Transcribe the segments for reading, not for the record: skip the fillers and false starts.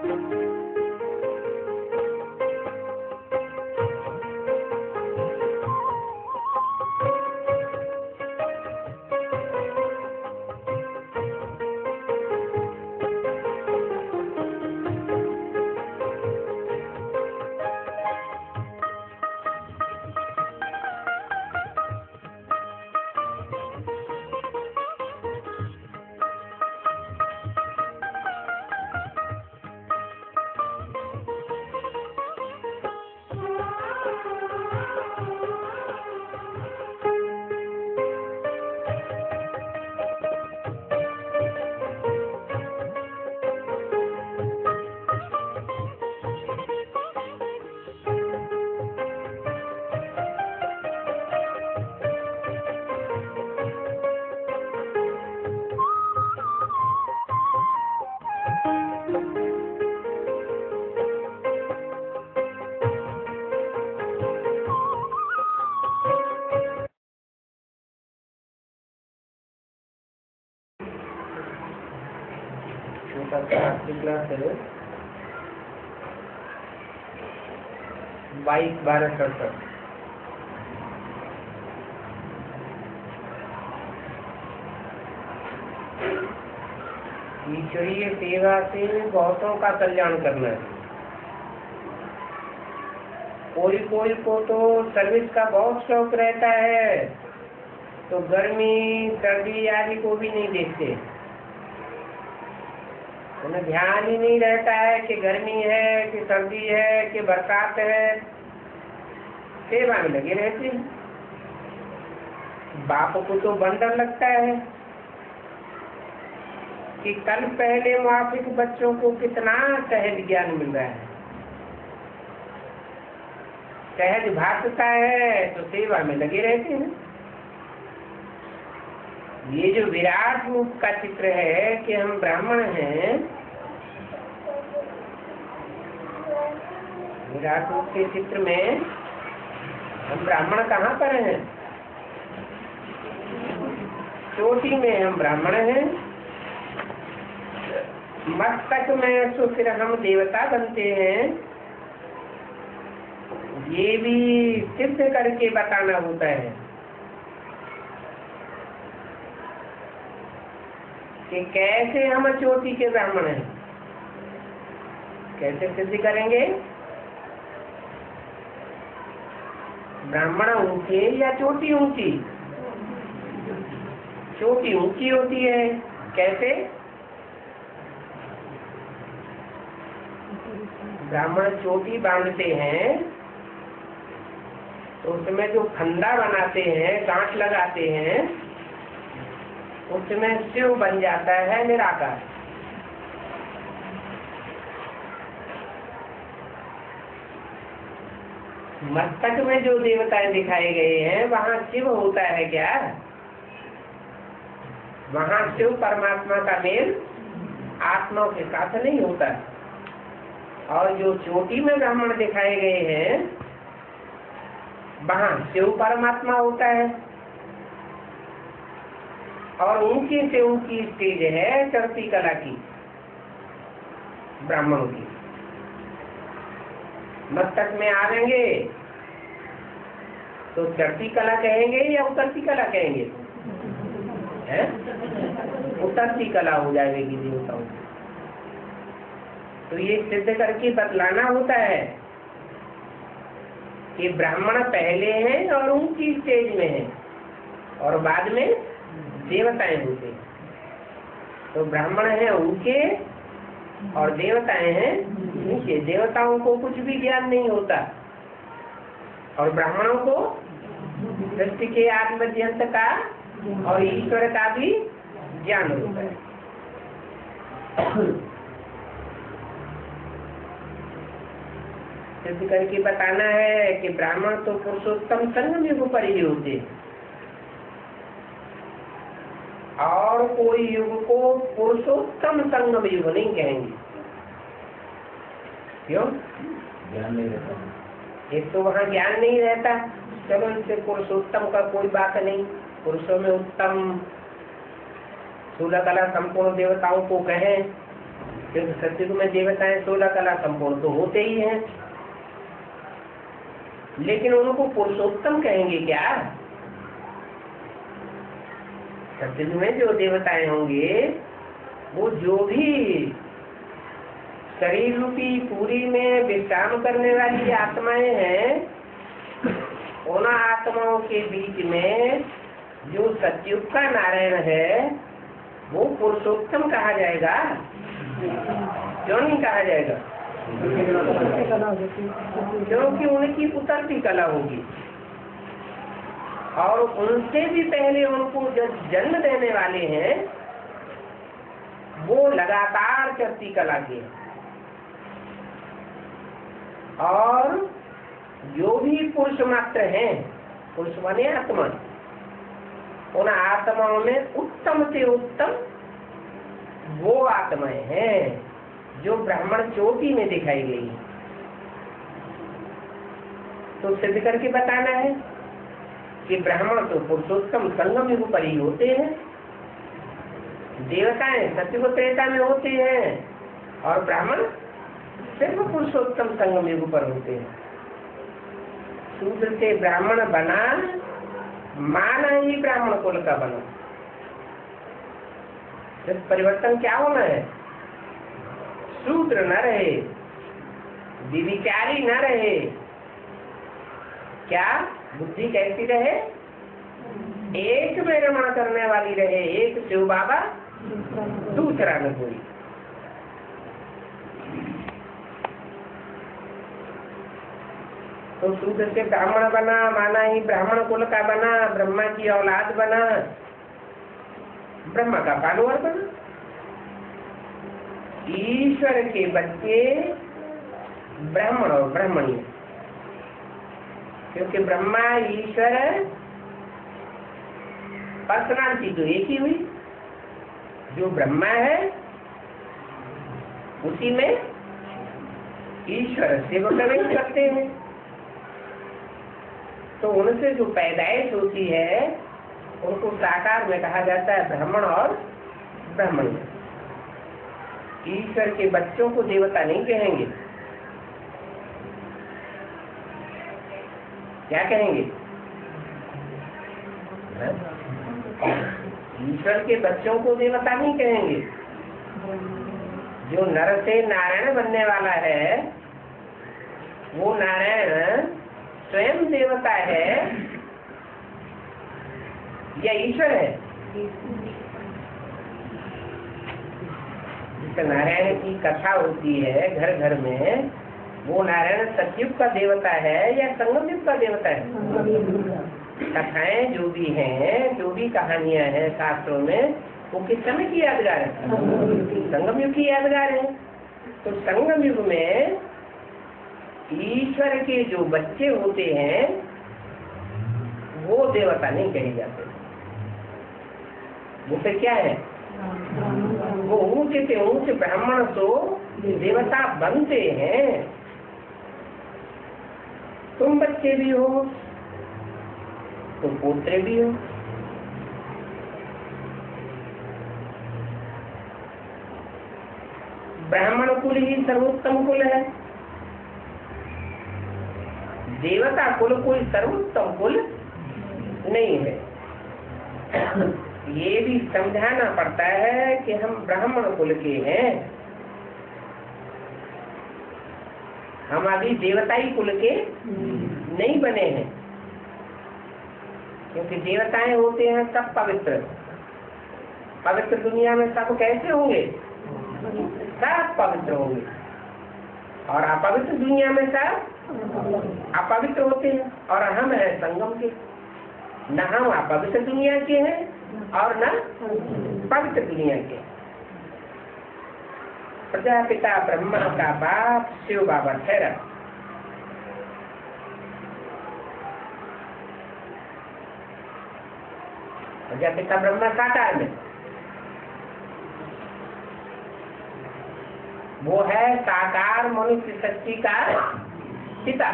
Class है 22/12/67। ईश्वरीय सेवा से बहुतों का कल्याण करना है। कोई कोई को तो सर्विस का बहुत शौक रहता है, तो गर्मी सर्दी आदि को भी नहीं देखते। उन्हें ध्यान ही नहीं रहता है कि गर्मी है कि सर्दी है कि बरसात है, सेवा में लगे रहते हैं। बाप को तो बंदर लगता है कि कल पहले माफिक बच्चों को कितना सहज ज्ञान मिल रहा है, सहज भाषता है, तो सेवा में लगे रहते हैं। ये जो विराट रूप का चित्र है कि हम ब्राह्मण हैं, विराट रूप के चित्र में हम ब्राह्मण कहाँ पर हैं? चोटी में हम ब्राह्मण हैं, मस्तक में तो फिर हम देवता बनते हैं। ये भी सिद्ध करके बताना होता है कि कैसे हम चोटी के ब्राह्मण हैं। कैसे सिद्ध करेंगे? ब्राह्मण ऊंचे या चोटी ऊंची? चोटी ऊंची होती है। कैसे? ब्राह्मण चोटी बांधते हैं तो उसमें जो फंदा बनाते हैं, गांठ लगाते हैं, उसमें शिव बन जाता है निराकार। मस्तक में जो देवताएं दिखाए गए हैं वहाँ शिव होता है क्या? वहाँ शिव परमात्मा का मेल आत्मा के साथ नहीं होता। और जो चोटी में ब्राह्मण दिखाए गए हैं वहाँ शिव परमात्मा होता है। और ऊंची से ऊंची स्टेज है चढ़ती कला की, ब्राह्मणों की। मस्तक में आवेंगे तो चढ़ती कला कहेंगे या उतरती कला कहेंगे? है? उतरती कला हो जाएगी देवताओं की। तो ये सिद्ध करके बतलाना होता है कि ब्राह्मण पहले हैं और ऊंची स्टेज में हैं, और बाद में देवताएं होते हैं। तो ब्राह्मण हैं ऊंचे और देवताएं हैं नीचे। देवताओं को कुछ भी ज्ञान नहीं होता और ब्राह्मणों को सृष्टि के आदि मध्यंत का और ईश्वर का भी ज्ञान होता है। सिद्ध करके बताना है कि ब्राह्मण तो पुरुषोत्तम संगम युग पर ही होते, और कोई युग को पुरुषोत्तम संगम युग नहीं कहेंगे। क्यों? ज्ञान नहीं रहता। एक तो वहाँ ज्ञान नहीं रहता। चलो इससे पुरुषोत्तम का कोई बात नहीं, पुरुषों में उत्तम स्थूल कला संपूर्ण देवताओं को कहें, क्योंकि सत्युग में देवताएं 16 कला संपूर्ण तो होते ही हैं, लेकिन उनको पुरुषोत्तम कहेंगे क्या? सत्युग में जो देवताएं होंगे वो जो भी शरीर रूपी पूरी में विश्राम करने वाली आत्माएं हैं, उन आत्माओं के बीच में जो सत्युग का नारायण है वो पुरुषोत्तम कहा जाएगा? क्यों नहीं कहा जाएगा? क्योंकि उनकी उतरती कला होगी और उनसे भी पहले उनको जो जन्म देने वाले हैं वो लगातार चलती कला के हैं। और जो भी पुरुष मात्र हैं, पुरुष माने आत्मा, उन आत्माओं में उत्तम से उत्तम वो आत्माएं हैं जो ब्राह्मण चोटी में दिखाई गई। तो सिद्ध करके बताना है कि ब्राह्मण तो पुरुषोत्तम संगम युग पर ही होते हैं, देवताएं सत्युग त्रेता में होते हैं और ब्राह्मण सिर्फ पुरुषोत्तम संगम युग पर होते हैं। शूद्र से ब्राह्मण बना, माना ही ब्राह्मण कुल का बना। जब परिवर्तन क्या होना है? शूद्र न रहे, विविचारी न रहे, क्या बुद्धि कैसी रहे? एक में रमण करने वाली रहे, एक शिव बाबा दूसरा न कोई। तो शूद्र से ब्राह्मण बना, माना ही ब्राह्मण कुल का बना, ब्रह्मा की औलाद बना, ब्रह्मा का फॉलोअर बना। ईश्वर के बच्चे ब्राह्मण और ब्राह्मणी, क्योंकि ब्रह्मा ईश्वर पर्सनालिटी तो एक ही हुई। जो ब्रह्मा है उसी में ईश्वर सेवा प्रवेश करते हैं। तो उनसे जो पैदाइश होती है उनको साकार में कहा जाता है ब्राह्मण और ब्राह्मणी। ईश्वर के बच्चों को देवता नहीं कहेंगे, क्या कहेंगे? ईश्वर के बच्चों को देवता नहीं कहेंगे। जो नर से नारायण बनने वाला है वो नारायण स्वयं देवता है या ईश्वर है? नारायण की कथा होती है घर घर में, वो नारायण सतयुग का देवता है या संगम युग का देवता है? कथाएं जो भी हैं, जो भी कहानियां हैं शास्त्रों में, वो किस समय की यादगार है? संगम युग की यादगार है। तो संगम युग में ईश्वर के जो बच्चे होते हैं वो देवता नहीं कहे जाते। वो फिर क्या है? वो ऊंचे से ऊंचे ब्राह्मण तो देवता बनते हैं। तुम बच्चे भी हो तो पोते भी हो। ब्राह्मण कुल ही सर्वोत्तम कुल है, देवता कुल कोई सर्वोत्तम कुल नहीं है। ये भी समझाना पड़ता है कि हम ब्राह्मण कुल के हैं, हम अभी देवताई कुल के नहीं बने हैं। क्योंकि देवताएं होते हैं सब पवित्र। पवित्र दुनिया में सब कैसे होंगे? सब पवित्र होंगे। और अपवित्र दुनिया में सब अपवित्र होते हैं। और हम हैं संगम के, न हम अपवित्र दुनिया के हैं और न पवित्र दुनिया के। प्रजापिता ब्रह्मा का बाप शिव बाबा ठहरा। प्रजापिता ब्रह्मा साकार में, वो है साकार मनुष्य शक्ति का पिता।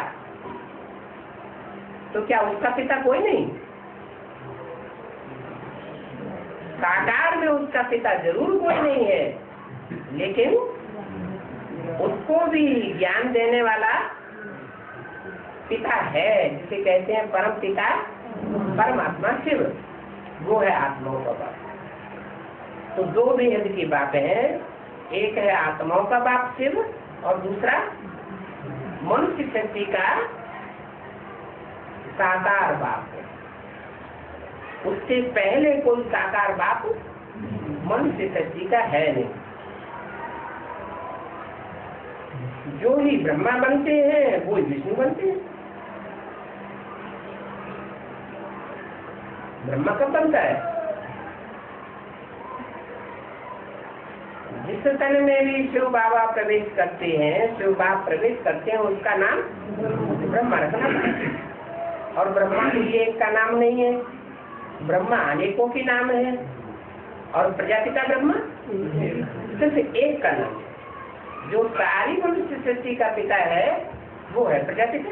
तो क्या उसका पिता कोई नहीं? साकार में उसका पिता जरूर कोई नहीं है, लेकिन उसको भी ज्ञान देने वाला पिता है, जिसे कहते हैं परम पिता परमात्मा शिव, वो है आत्माओं का बाप। तो दो बेहद की बातें हैं, एक है आत्माओं का बाप शिव और दूसरा मनुष्य शक्ति का साकार बाप है। उससे पहले कोई साकार बाप मनुष्य शक्ति का है नहीं। जो ही ब्रह्मा बनते हैं वो ही विष्णु बनते हैं। ब्रह्मा कब बनता है? जिस तन में भी शिव बाबा प्रवेश करते हैं, शिव बाबा प्रवेश करते हैं, उसका नाम ब्रह्मा रखना पड़ता। और ब्रह्मा के लिए एक का नाम नहीं है, ब्रह्मा अनेकों के नाम है। और प्रजापिता ब्रह्मा सिर्फ एक का नाम है। जो सारी मनुष्य सृष्टि का पिता है वो है प्रजापिता,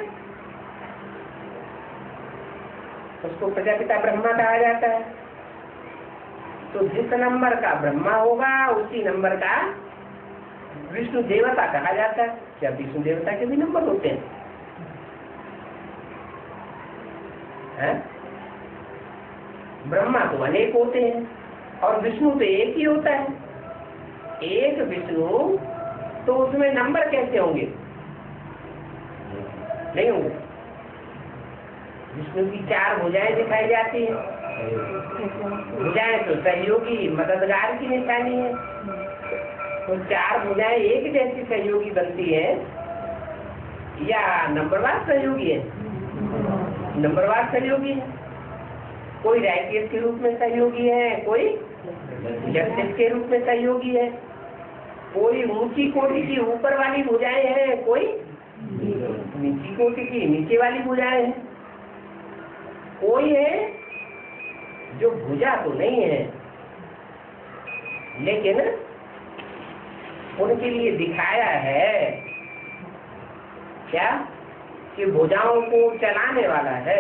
उसको प्रजापिता ब्रह्मा कहा जाता है। तो जिस नंबर का ब्रह्मा होगा उसी नंबर का विष्णु देवता कहा जाता है। क्या विष्णु देवता के भी नंबर होते हैं? ब्रह्मा तो अनेक होते हैं और विष्णु तो एक ही होता है। एक विष्णु तो उसमें नंबर कैसे होंगे? नहीं होंगे। विष्णु की चार भुजाएं दिखाई जाती हैं। भुजाएं तो सहयोगी मददगार की निशानी है। तो चार भुजाएं एक जैसी सहयोगी बनती है या नंबरवार सहयोगी है? नंबरवार सहयोगी है। कोई रैकेट के रूप में सहयोगी है, कोई जगदीश के रूप में सहयोगी है, कोई ऊंची कोटि की ऊपर वाली भुजाएं हैं, कोई नीची कोटि की नीचे वाली भुजाएं हैं। कोई है जो भुजा तो नहीं है लेकिन उनके लिए दिखाया है क्या कि भुजाओं को चलाने वाला है।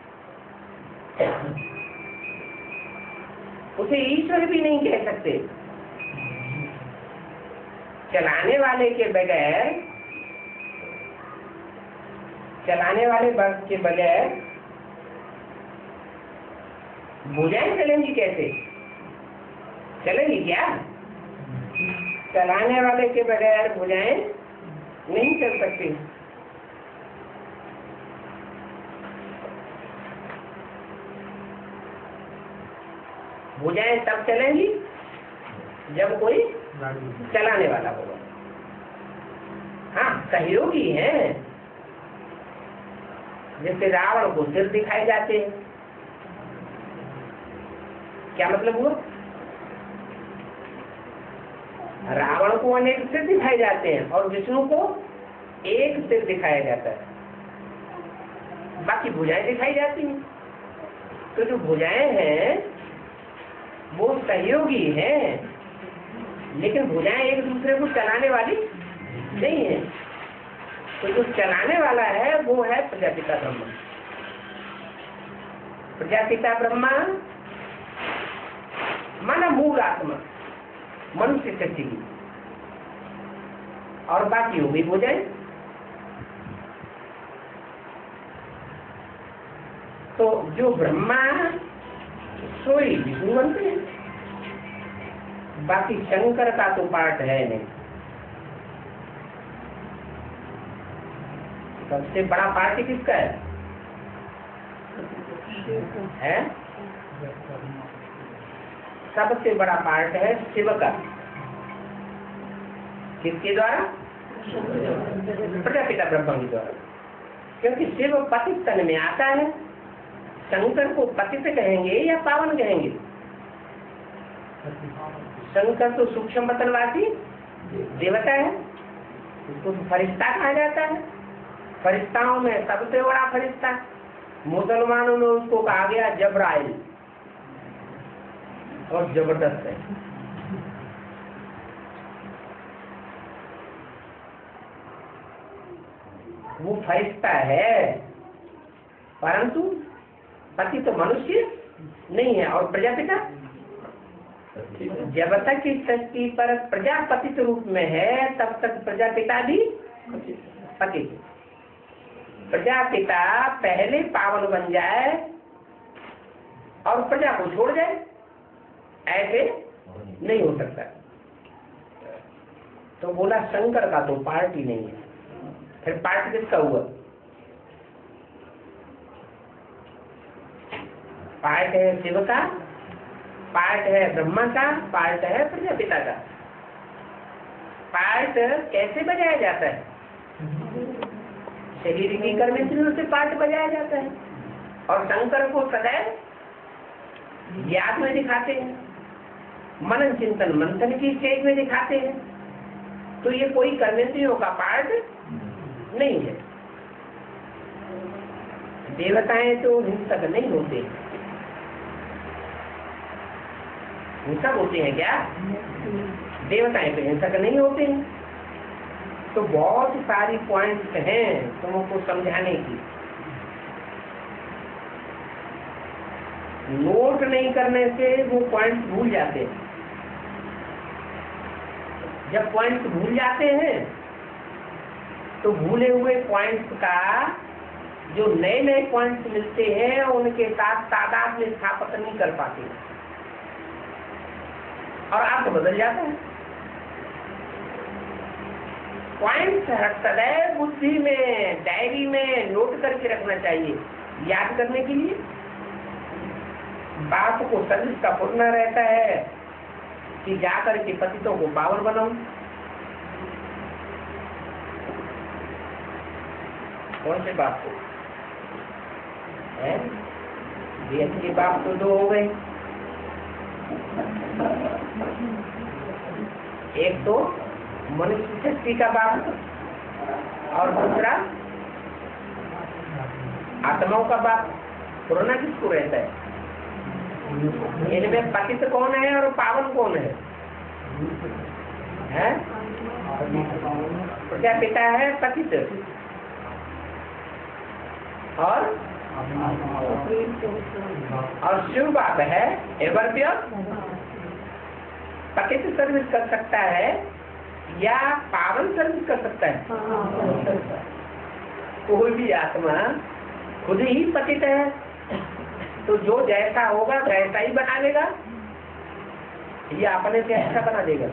उसे ईश्वर भी नहीं कह सकते। चलाने वाले के बगैर, चलाने वाले के बगैर भुजाएं चलेंगी कैसे? चलेंगी क्या? चलाने वाले के बगैर भुजाएं नहीं चल सकती। भुजाएं तब चलेंगी जब कोई चलाने वाला होगा। हाँ, सहयोगी है। जैसे रावण को सिर दिखाए जाते हैं, क्या मतलब हुआ? रावण को अनेक सिर दिखाए जाते हैं और विष्णु को एक सिर दिखाया जाता है, बाकी भुजाएं दिखाई जाती हैं। तो जो भुजाएं हैं वो सहयोगी हैं, लेकिन भुजाएं एक दूसरे को चलाने वाली नहीं है। तो जो चलाने वाला है वो है प्रजापिता ब्रह्मा। प्रजापिता ब्रह्मा माना मूल आत्मा मनुष्य शक्ति की, और बाकी हो गई भुजाएं। तो जो ब्रह्मा सोई विष्णु बनते हैं, बाकी शंकर का तो पार्ट है नहीं। सबसे बड़ा पार्ट किसका है? सबसे बड़ा पार्ट है शिव का। किसके द्वारा? प्रजापिता ब्रह्मा के द्वारा। क्योंकि शिव पतित तन में आता है। शंकर को पतित कहेंगे या पावन कहेंगे? शंकर तो सूक्ष्म वतनवासी देवता है, उसको तो फरिश्ता कहा जाता है। फरिश्ताओं में सबसे बड़ा फरिश्ता, मुसलमानों में उसको कहा गया जबराइल, और जबरदस्त है। वो फरिश्ता है परंतु पति तो मनुष्य नहीं है। और प्रजापिता जब तक इस सृष्टि पर प्रजापतित रूप में है तब तक प्रजापिता भी पतित। प्रजापिता पहले पावन बन जाए और प्रजा को छोड़ जाए, ऐसे नहीं हो सकता। तो बोला शंकर का तो पार्ट ही नहीं है। फिर पार्ट किसका हुआ? पार्ट है शिव का, पार्ट है ब्रह्मा का, पार्ट है प्रजापिता का। पार्ट कैसे बजाया जाता है? शरीर की कर्मेंद्रियों से पार्ट बजाया जाता है। और शंकर को सदैव याद में दिखाते हैं, मनन चिंतन मंथन की स्टेज में दिखाते हैं। तो ये कोई कर्मेंद्रियों का पार्ट नहीं है। देवताएं तो हिंसक नहीं होते। हिंसक होते हैं क्या? देवताएं तो हिंसक नहीं होते हैं। तो बहुत सारी पॉइंट्स हैं तुमको समझाने की। नोट नहीं करने से वो पॉइंट्स भूल जाते हैं। जब पॉइंट्स भूल जाते हैं तो भूले हुए पॉइंट्स का जो नए नए पॉइंट्स मिलते हैं उनके साथ तादाद में स्थापित नहीं कर पाते और अर्थ बदल जाता है। पॉइंट्स सदैव बुद्धि में, डायरी में नोट करके रखना चाहिए, याद करने के लिए। बाप को सर्विस का पुरना रहता है कि जाकर के पतितों को पावन बनाऊं। कौन से बाप को है? देश के बाप तो दो हो गए। एक तो मनुष्य सृष्टि का बाप और दूसरा आत्माओं का बाप। पुराना किसको रहता है? इनमें पतित कौन है और पावन कौन है? प्रजापिता है पतित और शिव बाप है एवर प्योर। पतित सर्विस कर सकता है या पावन सर्विस कर सकता है? कोई भी आत्मा खुद ही पतित है तो जो जैसा होगा वैसा ही बना लेगा या अपने से अच्छा बना देगा?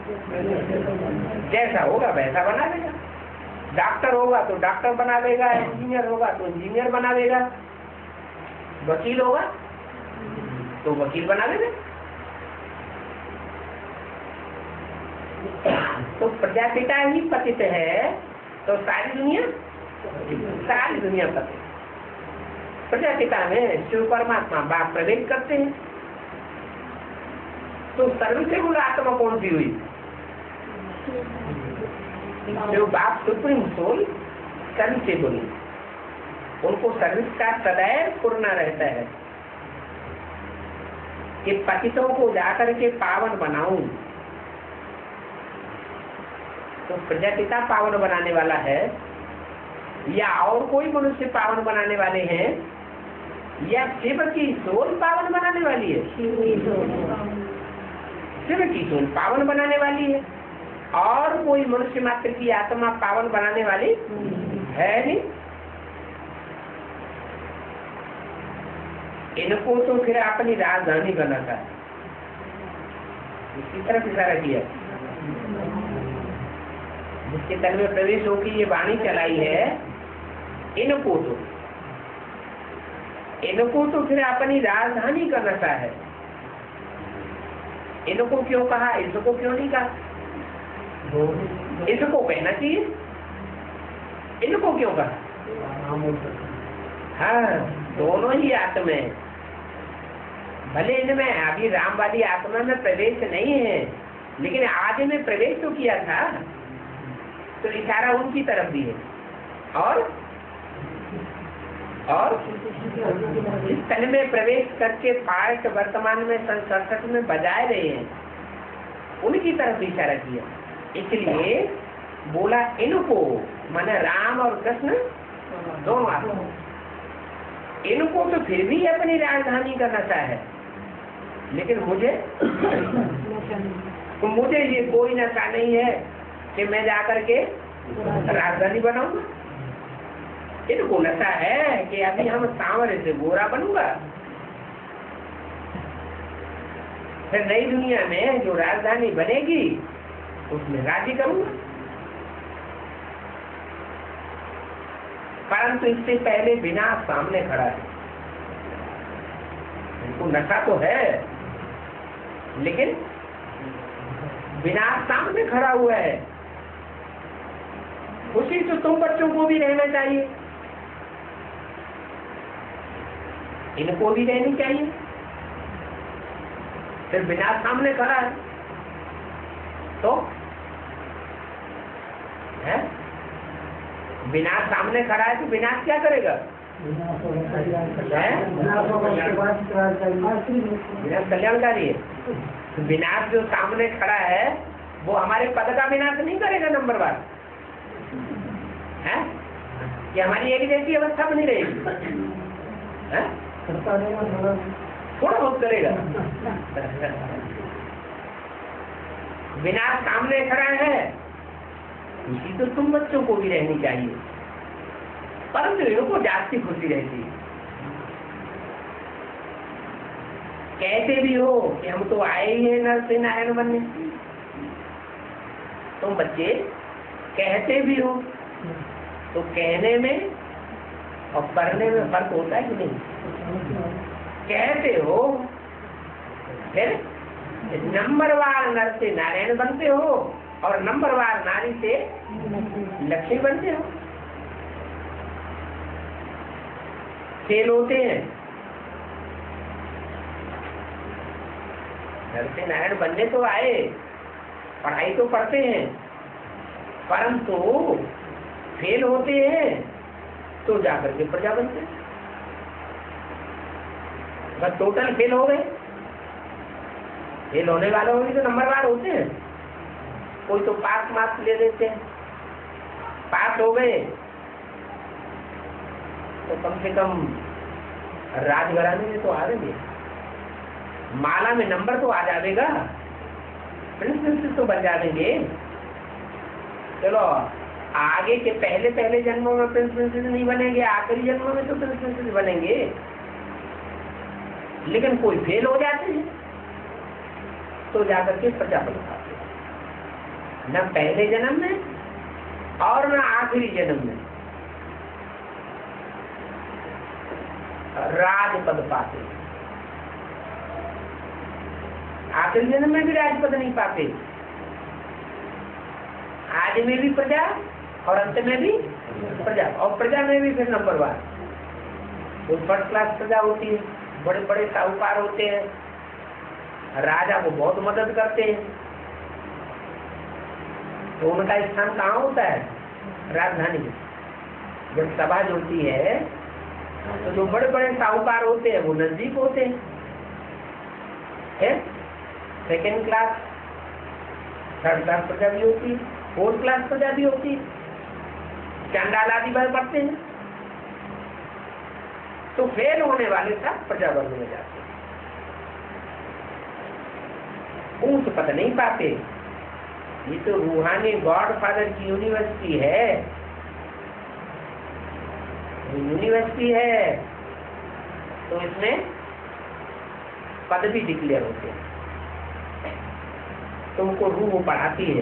जैसा होगा वैसा बना लेगा। डॉक्टर होगा तो डॉक्टर बना लेगा, इंजीनियर होगा तो इंजीनियर बना लेगा, वकील होगा तो वकील बना लेगा। तो प्रजापिता ही पतित है तो सारी दुनिया पतित। प्रजापिता में शिव परमात्मा बाप प्रवेश करते हैं। तो सर्वसेबुल आत्मा कौन सी हुई? शिव बाप सुप्रीम सोल सर्वसेबुल। उनको सर्विस का सदैव पूर्ण रहता है कि पतितों को जाकर के पावन बनाऊं। तो प्रजापिता पावन बनाने वाला है या और कोई मनुष्य पावन बनाने वाले हैं या शिव की सोल पावन बनाने वाली है? शिव की सोल पावन बनाने वाली है और कोई मनुष्य मात्र की आत्मा पावन बनाने वाली है नहीं। इनको तो फिर अपनी राजधानी बनाता है। इसी तरफ इशारा किया जिसके तन में प्रवेश होकर ये वाणी चलाई है। इनको तो फिर अपनी राजधानी का नशा है। इनको क्यों कहा, इसको क्यों नहीं कहा? इसको कहना चाहिए, इनको क्यों कहा? हाँ, दोनों ही आत्मा है। भले इनमें अभी रामवादी आत्मा में प्रवेश नहीं है लेकिन आदि में प्रवेश तो किया था, तो इशारा उनकी तरफ भी है। और इस तन में प्रवेश करके पार्ट वर्तमान में संसर्ग में बजाए रहे हैं, उनकी तरफ इशारा किया। इसलिए बोला इनको, माने राम और कृष्ण दोनों आत्मा। इनको तो फिर भी अपनी राजधानी का नशा है। लेकिन मुझे ये कोई नशा नहीं है कि मैं जाकर के राजधानी बनाऊंगा। इनको नशा है कि अभी हम सांवरे से गोरा बनूंगा, फिर नई दुनिया में जो राजधानी बनेगी उसमें राज्य करूंगा। परंतु इससे पहले विनाश सामने खड़ा है। इनको नशा तो है, लेकिन विनाश सामने खड़ा हुआ है। उसी तो तुम बच्चों को भी रहना चाहिए, इनको भी रहनी चाहिए। फिर विनाश सामने खड़ा है तो है, विनाश सामने खड़ा है तो विनाश क्या करेगा? विनाश कल्याणकारी है। तो विनाश जो सामने खड़ा है वो हमारे पद का विनाश नहीं करेगा नंबर वन है कि हमारी एक जैसी अवस्था बनी रहेगी है? थोड़ा बहुत करेगा। विनाश सामने खड़ा है, खुशी तो तुम बच्चों को भी रहनी चाहिए, परंतु इनको जाती खुशी रहती है। कहते भी हो कि हम तो आए ही है नर से नारायण बनने, तुम बच्चे कहते भी हो, तो कहने में और करने में फर्क होता है कि नहीं? कहते हो फिर नंबरवार नर से नारायण बनते हो और नंबरवार नारी से लक्ष्मी बनते हो। फेल होते हैं, नर से नारायण बनने तो आए, पढ़ाई तो पढ़ते हैं, परंतु फेल होते हैं तो जाकर के प्रजा बनते हैं। बस टोटल फेल हो गए। फेल होने वाले होंगे तो नंबरवार होते हैं, कोई तो पास मार्क्स ले लेते हैं, पास हो गए तो कम से कम राजघराने में तो आ जाएंगे, माला में नंबर तो आ जाएगा, प्रिंसेस तो बन जाएंगे। चलो आगे के पहले पहले जन्मों में प्रिंसेस नहीं बनेंगे, आखिरी जन्मों में तो प्रिंसेस बनेंगे, लेकिन कोई फेल हो जाते हैं तो जाकर के प्रजा बन पाते हैं। न पहले जन्म में और न आखिरी जन्म में राजपद पाते, आखिरी जन्म में भी राजपद नहीं पाते, आदि में भी प्रजा और अंत में भी प्रजा, और प्रजा में भी फिर नंबरवार। कोई फर्स्ट क्लास प्रजा होती है, बड़े बड़े साहूकार होते हैं, राजा को बहुत मदद करते हैं, तो उनका स्थान कहाँ होता है? राजधानी में। जब सभा होती है तो जो बड़े बड़े साहूकार होते हैं वो नजदीक होते हैं। सेकेंड क्लास थर्ड क्लास प्रजा भी होती है, फोर्थ क्लास प्रजा भी होती है, चांडाल आदि भर पड़ते हैं, तो फेल होने वाले सब प्रजा वर्ग में जाते हैं, ऊंच पद नहीं पाते। ये तो रूहानी गॉडफादर की यूनिवर्सिटी है, यूनिवर्सिटी है तो इसमें पद भी डिक्लेयर होते हैं। तुमको रूह पढ़ाती है,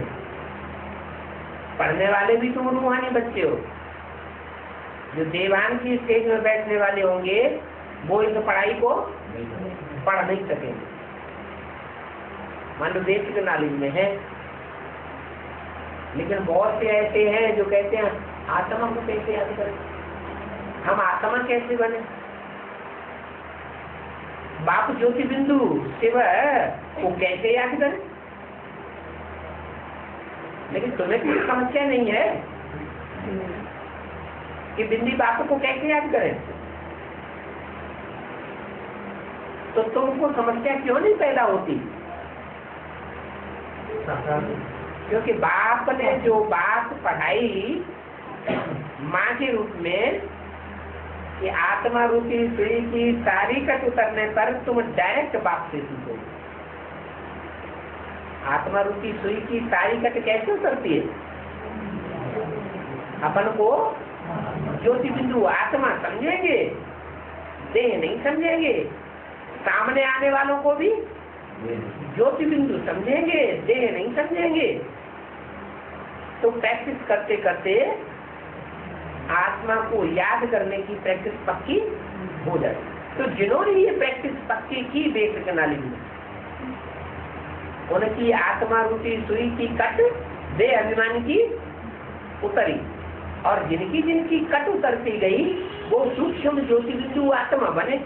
पढ़ने वाले भी तुम रूहानी बच्चे हो। जो देवान की स्टेज में बैठने वाले होंगे वो इस पढ़ाई को पढ़ नहीं सकेंगे, मान लो बेसिक नॉलेज में है, लेकिन बहुत से ऐसे हैं जो कहते हैं आत्मा को कैसे याद करें, हम आत्मा कैसे बने, बाप ज्योति बिंदु शिव वो कैसे याद करें। लेकिन तुम्हें कोई समस्या नहीं है कि बिंदी बाप को कैसे याद करें, तो तुमको समस्या क्यों नहीं पैदा होती? क्योंकि बाप ने जो बात पढ़ाई माँ के रूप में कि आत्मा रूपी सुई की सारी कट उतरने पर तुम डायरेक्ट बाप से सीखोगे। आत्मा रूपी सुई की सारी कट कैसे उतरती है? अपन को ज्योति बिंदु आत्मा समझेंगे, देह नहीं समझेंगे। सामने आने वालों को भी ज्योति बिंदु समझेंगे, देह नहीं समझेंगे। तो प्रैक्टिस करते करते आत्मा को याद करने की प्रैक्टिस पक्की हो जाए। तो जिन्होंने ये प्रैक्टिस पक्की की बेसिक नॉलेज में, उनकी आत्मा रूपी सुई की कट देह अभिमान की उतरी, और जिनकी जिनकी कट उतरती गई वो सूक्ष्म ज्योति बिंदु आत्मा बने।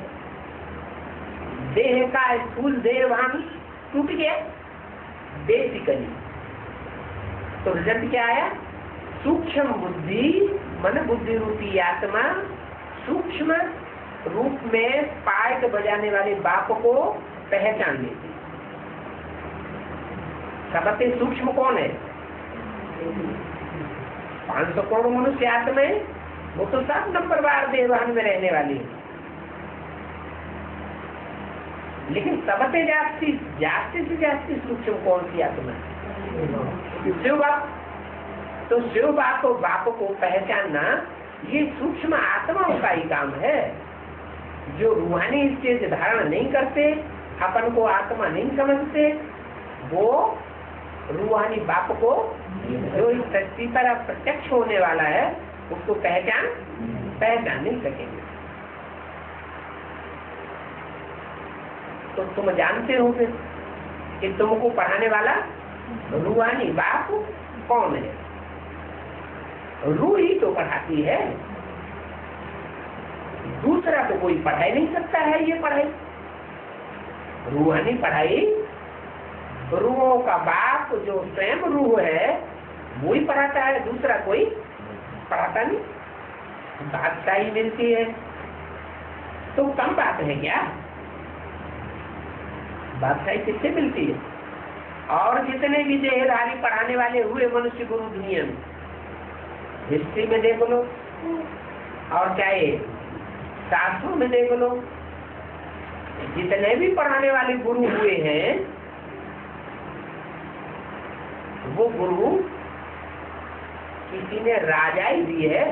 देह का स्थूल देहभान टूट गया बेसिकली। तो रिजल्ट क्या आया? सूक्ष्म बुद्धि मन बुद्धि रूपी आत्मा सूक्ष्म रूप में पायक बजाने वाले बाप को पहचान लेती। सबसे सूक्ष्म कौन है? 500 करोड़ मनुष्य आत्मा है, वो तो 7 नंबर बार देहभान में रहने वाली है। लेकिन सबसे जास्ती से जास्ती सूक्ष्म कौन सी आत्मा है? शिव बाप। तो शिव बाप को पहचानना ये सूक्ष्म आत्माओं का ही काम है, जो रूहानी स्टेज धारण नहीं करते, अपन को आत्मा नहीं समझते। वो रूहानी बाप को जो इस सृष्टि पर प्रत्यक्ष होने वाला है उसको पहचान नहीं सकेंगे। तो तुम जानते हो फिर कि तुमको पढ़ाने वाला रूहानी बाप कौन है? रूह ही तो पढ़ाती है, दूसरा तो कोई पढ़ा ही नहीं सकता है। ये पढ़ाई रूहानी पढ़ाई, रूहों का बाप जो स्वयं रूह है वो ही पढ़ाता है, दूसरा कोई पढ़ाता नहीं। बादशाही मिलती है तो कम बात है क्या? बादशाही किससे मिलती है? और जितने भी देहधारी पढ़ाने वाले हुए मनुष्य गुरु दुनिया में, हिस्ट्री में देख लो और चाहे शास्त्रों में देख लो, जितने भी पढ़ाने वाले गुरु हुए हैं वो गुरु किसी ने राजाई दी है,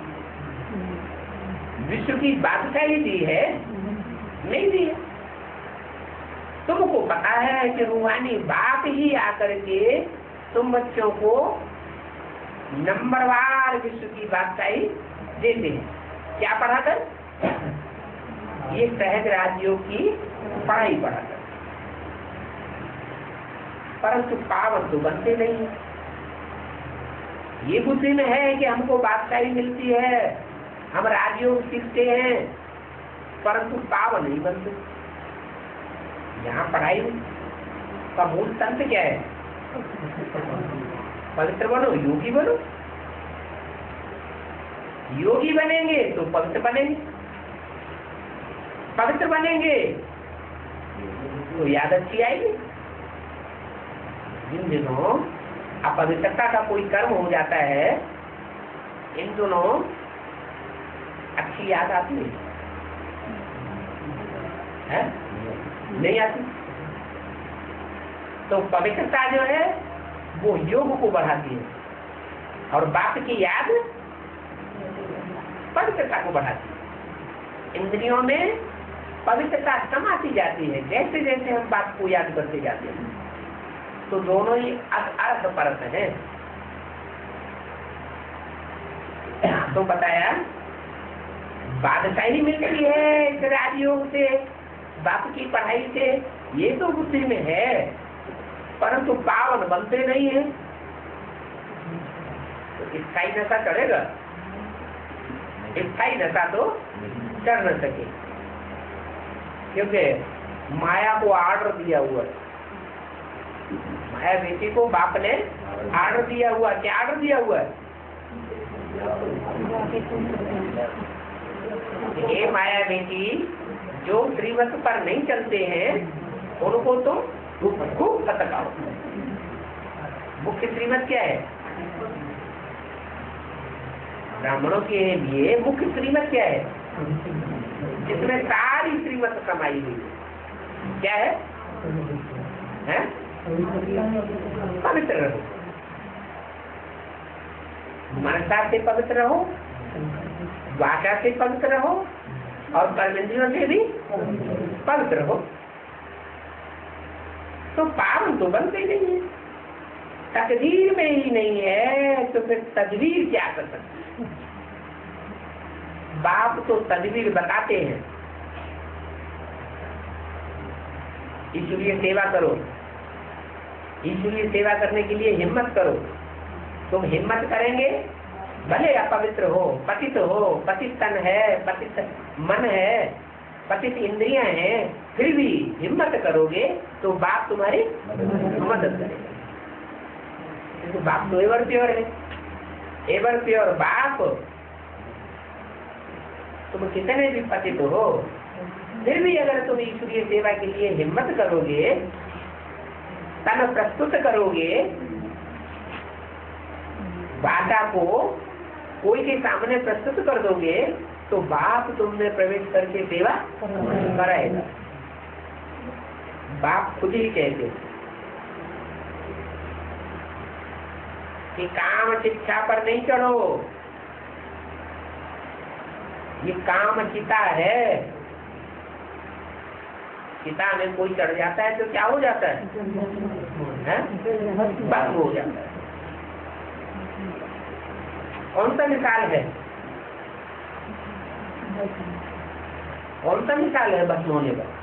विश्व की बादशाही दी है? नहीं दी है। तुमको पता है कि रूहानी बाप ही आकर के तुम बच्चों को नंबरवार विश्व की बादशाही देते हैं। क्या पढ़ाकर? ये सहज राज्यों की पढ़ाई पढ़ाकर, परंतु पावन तो बनते नहीं है। ये बुद्धि में है कि हमको बादशाही मिलती है, हम राज्यों सीखते हैं, परंतु पावन नहीं बनते। यहाँ पढ़ाई का मूल तंत्र क्या है? पवित्र बनो, योगी बनो। योगी बनेंगे तो पवित्र बनेंगे, पवित्र बनेंगे तो याद अच्छी आएगी। जिन दिनों अपवित्रता का कोई कर्म हो जाता है, इन दोनों अच्छी याद आती है? नहीं आती। तो पवित्रता जो है वो योग को बढ़ाती है, और बाप की याद पवित्रता को बढ़ाती है। इंद्रियों में पवित्रता समाती जाती है जैसे जैसे हम बाप को याद करते जाते हैं। तो दोनों ही अर्थ परत है। तो बताया बादशाही मिलती है इस राजयोग से, बाप की पढ़ाई से, ये तो बुद्धि में है, परंतु पावन बनते नहीं है। तो स्थायी नशा चढ़ेगा? स्थायी नशा तो चढ़ न सके, क्योंकि माया को आर्डर दिया हुआ है। माया बेटी को बाप ने आर्डर दिया हुआ। क्या आर्डर दिया हुआ है? ये माया बेटी जो श्रीमत पर नहीं चलते हैं उनको तो खूब फटकाओ। मुख्य श्रीमत क्या है? ब्राह्मणों के लिए मुख्य श्रीमत क्या है? जिसमें सारी श्रीमत समाई हुई है। क्या है? पवित्र रहो, मनसा से पवित्र रहो, वाचा से पवित्र रहो और कर्मेंद्रियों से भी पवित्र रहो। तो पावन तो बनते ही नहीं है, तकदीर में ही नहीं है तो फिर तदबीर क्या कर सकते? बाप तो तदबीर बताते हैं, ईश्वरीय सेवा करो, ईश्वरीय सेवा करने के लिए हिम्मत करो। तुम हिम्मत करेंगे, भले अपवित्र हो, पतित हो, पतित तन है, पतित मन है, पतित इंद्रियां हैं, फिर भी हिम्मत करोगे तो बाप तुम्हारी मदद करेगा। तो बाप तो एवर प्योर है, एवर प्योर बाप। तुम कितने भी पतित हो, फिर भी अगर तुम ईश्वरीय सेवा के लिए हिम्मत करोगे, तन प्रस्तुत करोगे, वाचा को कोई के सामने प्रस्तुत कर दोगे, तो बाप तुमने प्रवेश करके सेवा कराएगा। बाप खुद ही कहते कि काम शिक्षा पर नहीं चढ़ो, ये काम चिता है। चिता में कोई चढ़ जाता है तो क्या हो जाता है? भस्म हो जाता है। कौन सा मिसाल है? कौन सा मिसाल है भस्म होने का?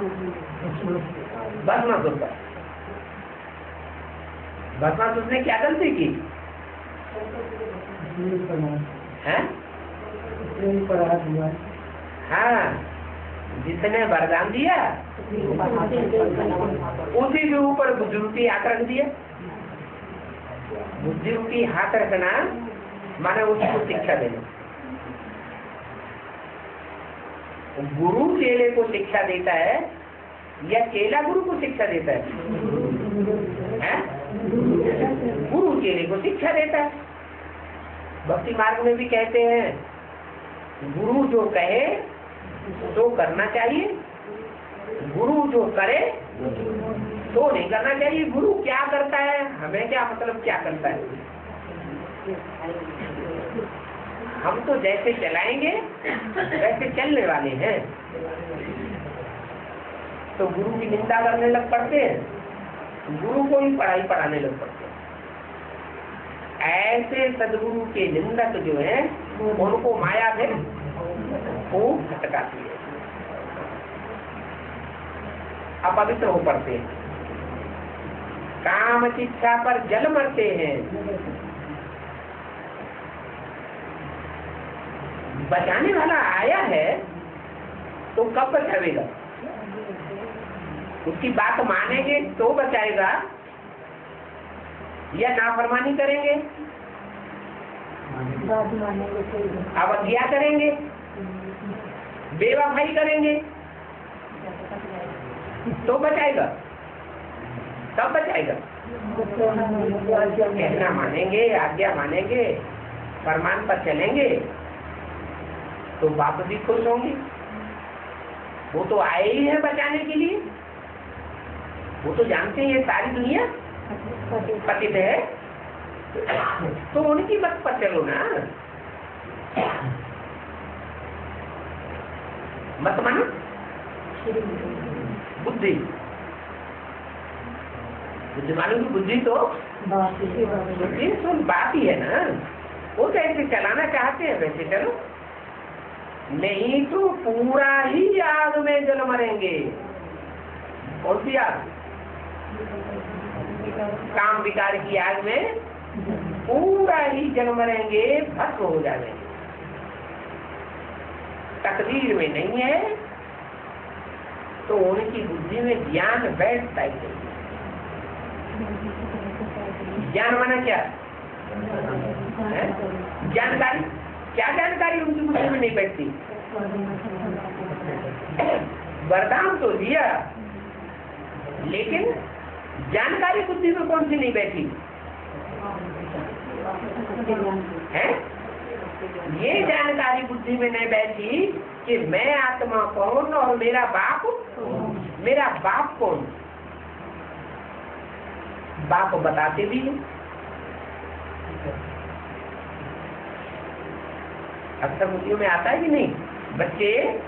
भस्मासुर का। भस्मासुर ने क्या गलती की है? हाँ, जिसने वरदान दिया उसी के ऊपर बुद्धि रूपी हाथ रख दिया। बुद्धि रूपी हाथ रखना माने उसको शिक्षा देना। गुरु चेले को शिक्षा देता है या चेला गुरु को शिक्षा देता है? गुरु चेले को शिक्षा देता है। भक्ति मार्ग में भी कहते हैं, गुरु जो कहे तो करना चाहिए, गुरु जो करे तो नहीं करना चाहिए। गुरु क्या करता है हमें क्या मतलब, क्या करता है? हम तो जैसे चलाएंगे वैसे चलने वाले हैं। तो गुरु की निंदा करने लग पड़ते हैं, गुरु को ही पढ़ाई पढ़ाने लग पड़ते हैं। ऐसे सदगुरु के निंदक जो है उनको माया फिर खूब भटकाती है, अपवित्र हो पड़ते हैं, काम शिक्षा पर जल मरते हैं। बचाने वाला आया है तो कब बचावेगा? उसकी बात मानेंगे तो बचाएगा या नाफरमानी करेंगे, अवज्ञा करेंगे, बेवफाई करेंगे तो बचाएगा? तब बचाएगा। कहना मानेंगे, आज्ञा मानेंगे, फरमान पर चलेंगे तो बाप भी खुश होंगे। वो तो आए ही है बचाने के लिए, वो तो जानते हैं ये सारी दुनिया पतित है, तो उनकी मत पर चलो ना, मत मानो। बुद्धि बुद्धिमानों की बुद्धि तो बुद्धि तो बात ही है ना। वो कैसे चलाना चाहते हैं वैसे चलो, नहीं तो पूरा ही आग में जल मरेंगे। कौन सी आग? काम विकार की आग में पूरा ही जल मरेंगे, भस्म हो जाएंगे। तकदीर में नहीं है तो उनकी बुद्धि में ज्ञान बैठता ही नहीं। ज्ञान माना क्या है? जानकारी। क्या जानकारी उनकी बुद्धि में नहीं बैठती? वरदान तो दिया लेकिन जानकारी बुद्धि में कौन सी नहीं बैठी है? ये जानकारी बुद्धि में नहीं बैठी कि मैं आत्मा कौन और मेरा बाप कौन। बाप बताते भी हैं। अक्सर बुद्धियों में आता है कि नहीं, बच्चे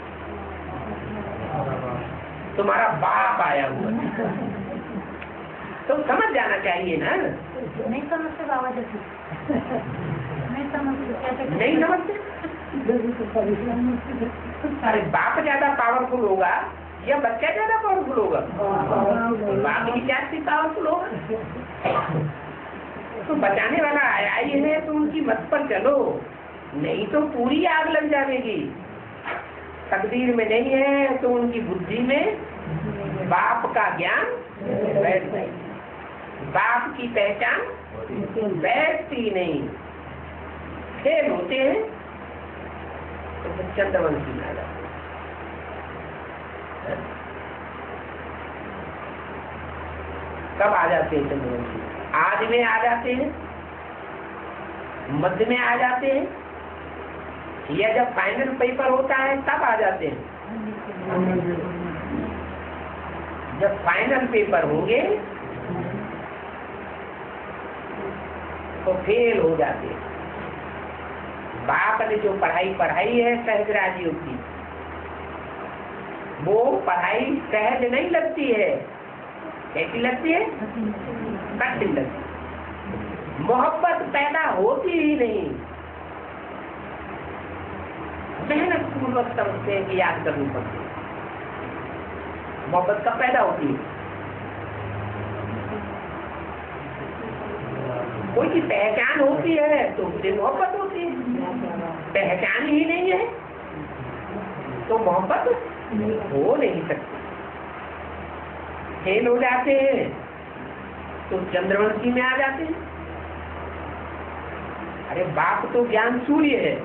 तुम्हारा बाप आया हुआ है, तो समझ जाना चाहिए ना। नहीं समझते बाबा जी, नहीं समझते। अरे बाप ज्यादा पावरफुल होगा या बच्चा ज्यादा पावरफुल होगा? बाप की क्या पावरफुल होगा? तो बचाने वाला आया ही है तो उनकी मत पर चलो, नहीं तो पूरी आग लग जाएगी। तकदीर में नहीं है तो उनकी बुद्धि में बाप का ज्ञान बैठ जाए, बाप की पहचान बैठती नहीं, फेल होते हैं तो चंद्रवंशी में आ जाते हैं। कब आ जाते हैं चंद्रवंशी? आज में आ जाते हैं, मध्य में आ जाते हैं, या जब फाइनल पेपर होता है तब आ जाते हैं। जब फाइनल पेपर होंगे तो फेल हो जाते हैं। बाप ने जो पढ़ाई है सहजराजियों की, वो पढ़ाई सहज नहीं लगती है। कैसी लगती है? कठिन लगती है। मोहब्बत पैदा होती ही नहीं। मेहनत पूर्वक समझते हैं कि याद करनी पड़ती है। मोहब्बत कब पैदा होती है? कोई की पहचान होती है तो उससे मोहब्बत होती है। पहचान ही नहीं है तो मोहब्बत हो नहीं सकती। फेल हो जाते हैं तो चंद्रवंशी में आ जाते हैं। अरे बाप तो ज्ञान सूर्य है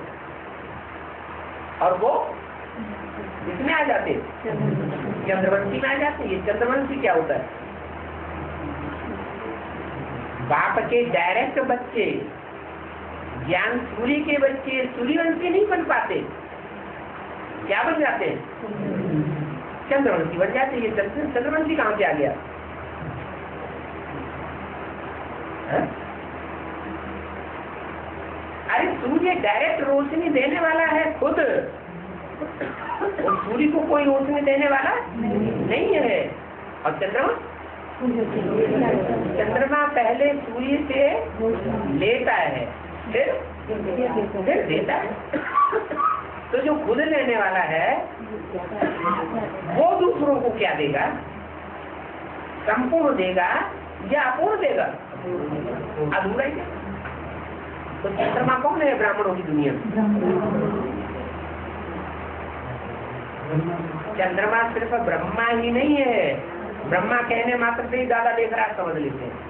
और वो इसमें आ जाते हैं, चंद्रवंशी में आ जाते हैं। ये चंद्रवंशी क्या होता है? बाप के डायरेक्ट बच्चे, ज्ञान सूर्य के बच्चे सूर्यवंशी नहीं बन पाते। क्या बन जाते हैं? चंद्रवंशी बन जाते हैं। ये चंद्रवंशी कहाँ से आ गया? अरे सूर्य डायरेक्ट रोशनी देने वाला है खुद, और सूर्य को कोई रोशनी देने वाला नहीं है। और चंद्रमा पहले सूर्य से लेता है फिर देता है। तो जो खुद लेने वाला है वो दूसरों को क्या देगा? संपूर्ण देगा या अपूर्ण देगा? अधूरा ही। तो चंद्रमा कौन है ब्राह्मणों की दुनिया में? चंद्रमा सिर्फ ब्रह्मा ही नहीं है। ब्रह्मा कहने मात्र से ही ज्यादा देख रहा समझ लेते हैं।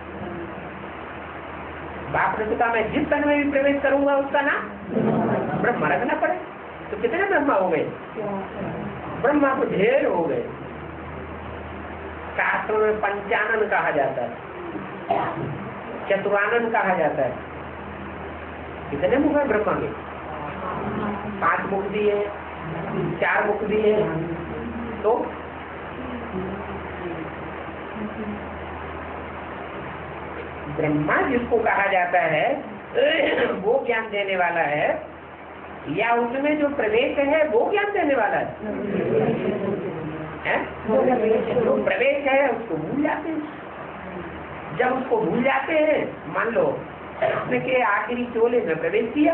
बाप ने कहा मैं जिस तन में भी प्रवेश करूंगा उसका नाम ब्रह्मा रखना पड़े। तो कितने ब्रह्मा हो गए? ब्रह्मा तो ढेर हो गए। शास्त्रों में पंचानन कहा जाता है, चतुरानन कहा जाता है। कितने मुख है ब्रह्मा के? 5 मुख भी है, 4 मुख भी है। तो ब्रह्मा जिसको कहा जाता है वो ज्ञान देने वाला है, या उसमें जो प्रवेश है वो ज्ञान देने वाला है? जो प्रवेश है उसको भूल जाते हैं। जब उसको भूल जाते हैं, मान लो कृष्ण के आखिरी चोले में प्रवेश किया,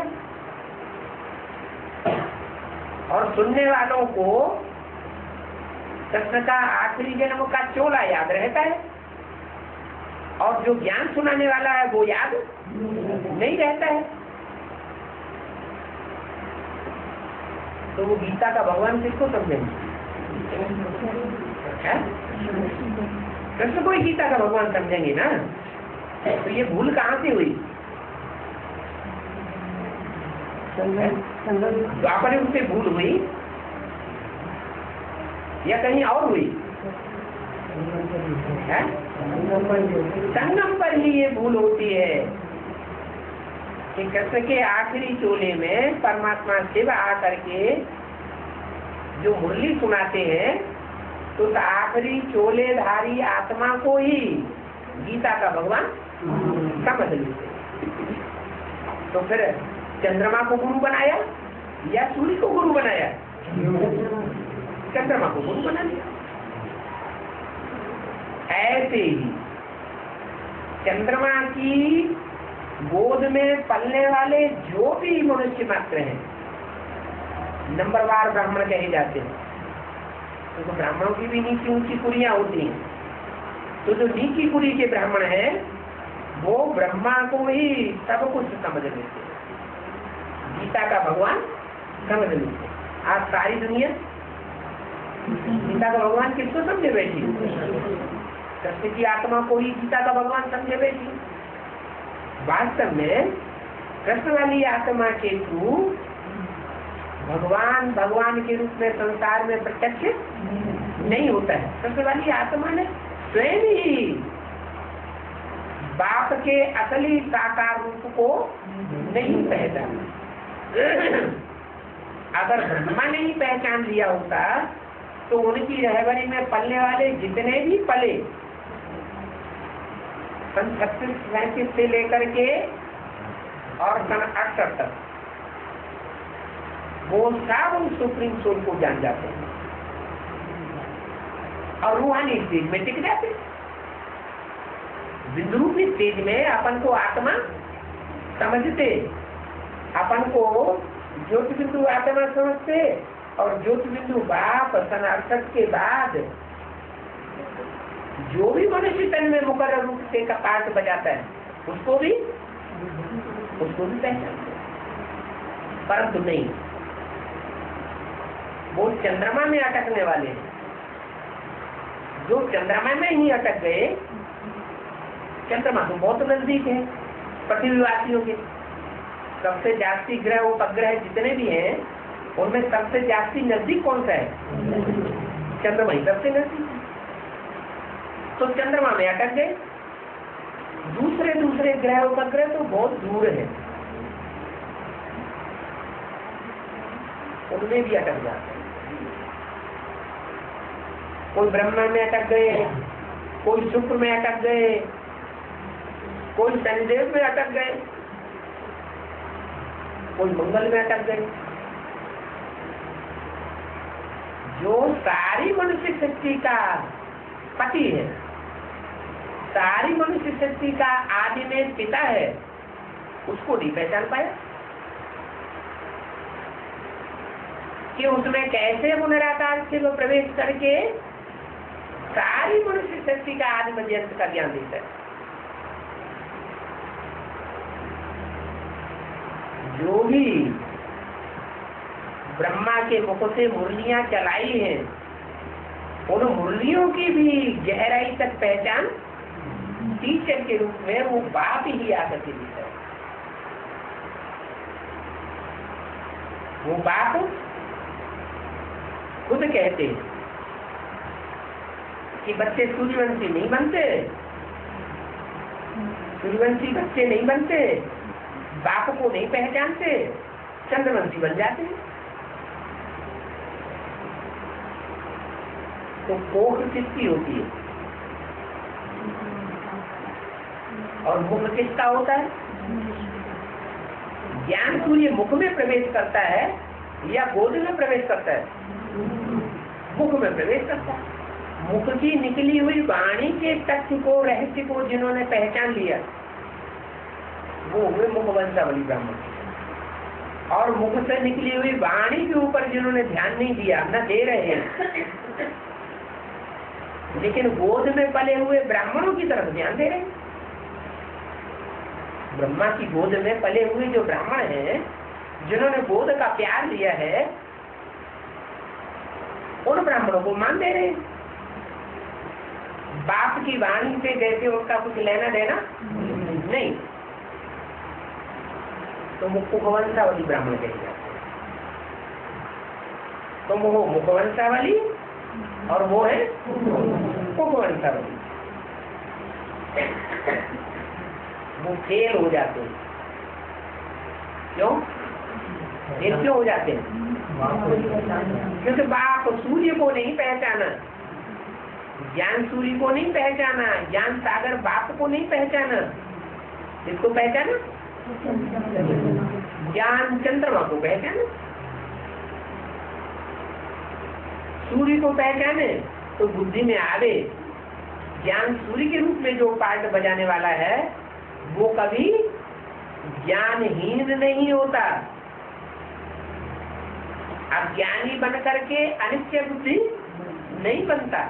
और सुनने वालों को कृष्ण का आखिरी जन्म का चोला याद रहता है, और जो ज्ञान सुनाने वाला है वो याद नहीं रहता है। तो वो गीता का भगवान किसको समझेंगे? कृष्ण को ही गीता का भगवान समझेंगे ना। तो ये भूल कहाँ से हुई? द्वापर युग से भूल हुई या कहीं और हुई? है? संगम पर ही ये भूल होती है। कि कृष्ण के आखिरी चोले में परमात्मा शिव आकर के जो मुरली सुनाते हैं, तो उस आखिरी चोलेधारी आत्मा को ही गीता का भगवान समझ लेते। तो फिर चंद्रमा को गुरु बनाया या सूर्य को गुरु बनाया? चंद्रमा को गुरु बना लिया। ऐसे ही चंद्रमा की गोद में पलने वाले जो भी मनुष्य मात्र हैं, नंबरवार ब्राह्मण कहे जाते हैं। तो ब्राह्मणों की भी नीची ऊंची कुरियां होती हैं। तो जो नीची कुरी के ब्राह्मण हैं, वो ब्रह्मा को ही सब कुछ समझ लेते हैं, गीता का भगवान समझ लेते हैं। आज सारी दुनिया गीता का भगवान किसको समझे बैठी? कृष्ण की आत्मा को ही गीता का भगवान समझे बैठी। वास्तव में कृष्ण वाली आत्मा के थ्रू भगवान भगवान के रूप में संसार में प्रत्यक्ष नहीं होता है। कृष्ण वाली आत्मा ने स्वयं ही बाप के असली साकार रूप को नहीं पहचाना। अगर ब्रह्मा ने ही पहचान लिया होता, तो उनकी रहबरी में पलने वाले जितने भी पले, सन 36-37 से लेकर के और सन 68 तक, वो सब उन सुप्रीम सोल को जान जाते हैं और रूहानी स्टेज में टिक जाते हैं। बिंदु की स्टेज में अपन को आत्मा समझते, अपन को ज्योति बिंदु आत्मा समझते, और ज्योति बिंदु बाप सन 68 के बाद जो भी मनुष्य तन में मुकर्रर रूप से का पार्ट बजाता है, उसको भी पहचानते, परंतु नहीं, वो चंद्रमा में अटकने वाले हैं। जो चंद्रमा में ही अटक गए, चंद्रमा तो बहुत नजदीक है पृथ्वीवासियों के। सबसे जास्ती ग्रह उपग्रह जितने भी हैं, उनमें सबसे जास्ती नजदीक कौन सा है? चंद्रमा ही सबसे नजदीक। तो चंद्रमा में अटक गए। दूसरे ग्रह उपग्रह तो बहुत दूर है, उनमें भी अटक जाते हैं। कोई ब्रह्मा में अटक गए, कोई शुक्र में अटक गए, कोई शनिदेव में अटक गए, कोई मंगल में अटक गए। जो सारी मनुष्य सृष्टि का पति है, सारी मनुष्य सृष्टि का आदि में पिता है, उसको नहीं पहचान पाया कि उसमें कैसे वो निराकार से वो प्रवेश करके सारी मनुष्य सृष्टि का आदि मध्यांत का ज्ञान देता है। जो भी ब्रह्मा के मुख से मुरलियां चलाई हैं, उन मुरलियों की भी गहराई तक पहचान टीचर के रूप में वो बाप ही आकर के देता है। वो बाप खुद कहते हैं कि बच्चे सूर्यवंशी नहीं बनते, सूर्यवंशी बच्चे नहीं बनते, बाप को नहीं पहचानते, चंद्रवंशी बन जाते हैं। तो कोख किसकी होती है और मुख किसका होता है? ज्ञान सूर्य मुख में प्रवेश करता है या गोद में प्रवेश करता है? मुख में प्रवेश करता है। मुख की निकली हुई वाणी के तथ्य को, रहस्य को जिन्होंने पहचान लिया, वो हुए मुखवंशावली ब्राह्मण। और मुख से निकली हुई वाणी के ऊपर जिन्होंने ध्यान नहीं दिया, न दे रहे हैं, लेकिन गोद में पले हुए ब्राह्मणों की तरफ ध्यान दे रहे हैं। ब्रह्मा की गोद में पले हुए जो ब्राह्मण हैं, जिन्होंने गोद का प्यार लिया है, उन ब्राह्मणों को मान दे रहे हैं। बाप की वाणी से जैसे उनका कुछ लेना देना नहीं, तो मुखवंशावली ब्राह्मण कहे जाते हैं। तो वो मुखवंशावली और वो है मुखवंशावली, वो फेल हो जाते हैं। क्यों? ये क्यों हो जाते हैं? क्योंकि बाप सूर्य को नहीं पहचाना, ज्ञान सूर्य को नहीं पहचाना, ज्ञान सागर बाप को नहीं पहचाना। किसको पहचाना? ज्ञान चंद्रमा को पहचाना। सूर्य को पहचाने तो बुद्धि में आवे। ज्ञान सूर्य के रूप में जो पार्ट बजाने वाला है वो कभी ज्ञानहीन नहीं होता। अज्ञानी बन करके अनित्य बुद्धि नहीं बनता।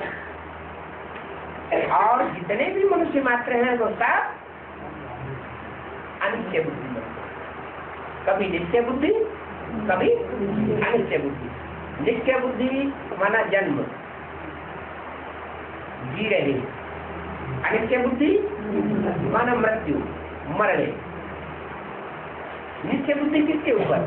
और जितने भी मनुष्य मात्र हैं वो सब अनित्य बुद्धि बनते, कभी नित्य बुद्धि कभी अनित्य बुद्धि। नित्य बुद्धि माना जन्म, जी रहे। अनित्य बुद्धि माना मृत्यु, मर गए। नित्य बुद्धि किसके ऊपर?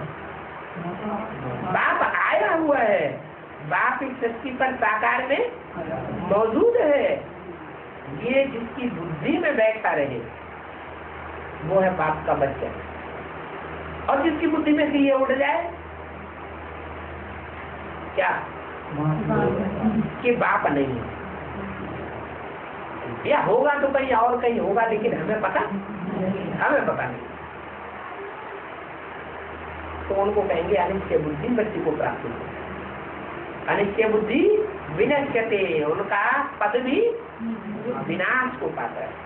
बाप आया हुआ है, बाप इस सृष्टि पर साकार में मौजूद है। ये जिसकी बुद्धि में बैठा रहे वो है बाप का बच्चा। और जिसकी बुद्धि में ये उड़ जाए क्या कि बाप नहीं है, या होगा तो कहीं और कहीं होगा, लेकिन हमें पता नहीं। तो उनको कहेंगे अनित्य बुद्धि मृत्यु को प्राप्त हो। अनित्य बुद्धि विनश्यते, उनका पद भी विनाश को पाता है।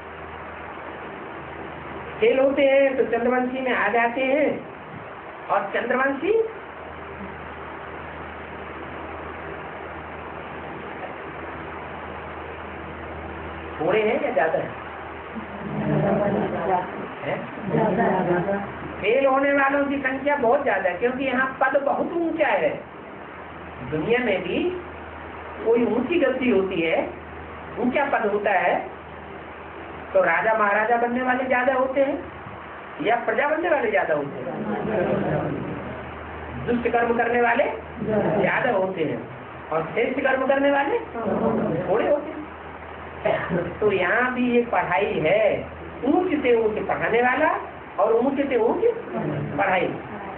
फेल होते हैं तो चंद्रवंशी में आ जाते हैं, और चंद्रवंशी थोड़े हैं या ज्यादा है? फेल होने वालों की संख्या बहुत ज्यादा है, क्योंकि यहाँ पद बहुत ऊंचा है। दुनिया में भी कोई ऊंची गलती होती है, ऊंचा पद होता है, तो राजा महाराजा बनने वाले ज्यादा होते हैं या प्रजा बनने वाले ज्यादा होते हैं? दुष्ट कर्म करने वाले ज्यादा होते हैं और श्रेष्ठ कर्म करने वाले थोड़े होते हैं। तो यहाँ भी ये पढ़ाई है, ऊंच से ऊंच पढ़ाने वाला और ऊंच से ऊंच पढ़ाई।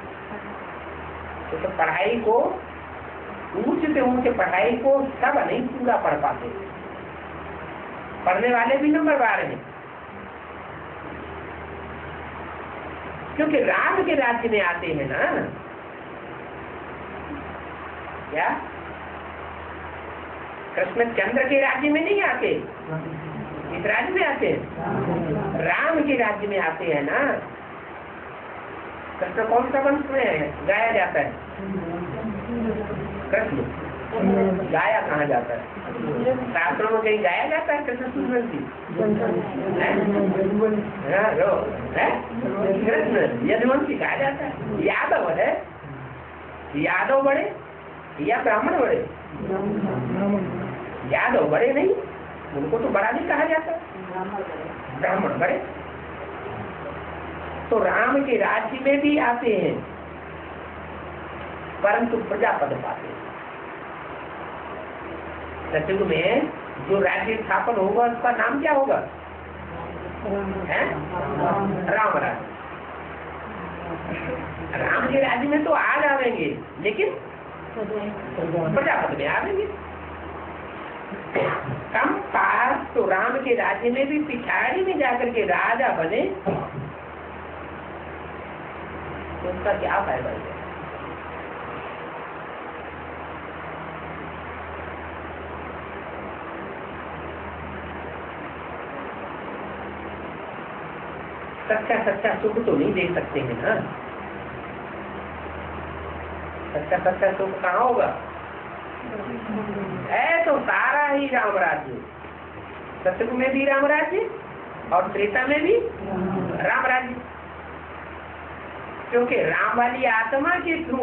तो पढ़ाई को, ऊंच से ऊंच पढ़ाई को सब नहीं पूरा पढ़ पाते, पढ़ने वाले भी नंबरवार हैं। क्योंकि राम के राज्य में आते हैं ना, क्या कृष्ण चंद्र के राज्य में नहीं आते? इस राज्य में आते हैं, राम के राज्य में आते हैं ना। कृष्ण कौन सा वंश में गाया जाता है? कृष्ण गाया कहाँ जाता है? शास्त्रों में कहीं गाया जाता है कृष्ण सूर्यवंशी? कृष्ण यदुवंशी कहा जाता है। यादव है, यादव बड़े या ब्राह्मण बड़े? यादव बड़े नहीं, उनको तो बड़ा नहीं कहा जाता, ब्राह्मण बड़े। तो राम के राज्य में भी आते हैं, परंतु प्रजापद पाते हैं। सतयुग में जो राज्य स्थापन होगा उसका नाम क्या होगा? राम राज्य। राम के राज्य में तो आ जाएंगे, लेकिन प्रजापद में आवेंगे। कम पास तो राम के राज्य में भी पिछाड़ी में जाकर के राजा बने तो उसका क्या फायदा है? सच्चा सच्चा सुख तो नहीं दे सकते हैं ना। सच्चा सच्चा सुख कहाँ होगा? है तो सारा ही राम राज्य, सतयुग में भी राम राज्य और त्रेता में भी राम राज्य। क्योंकि राम वाली आत्मा के थ्रू,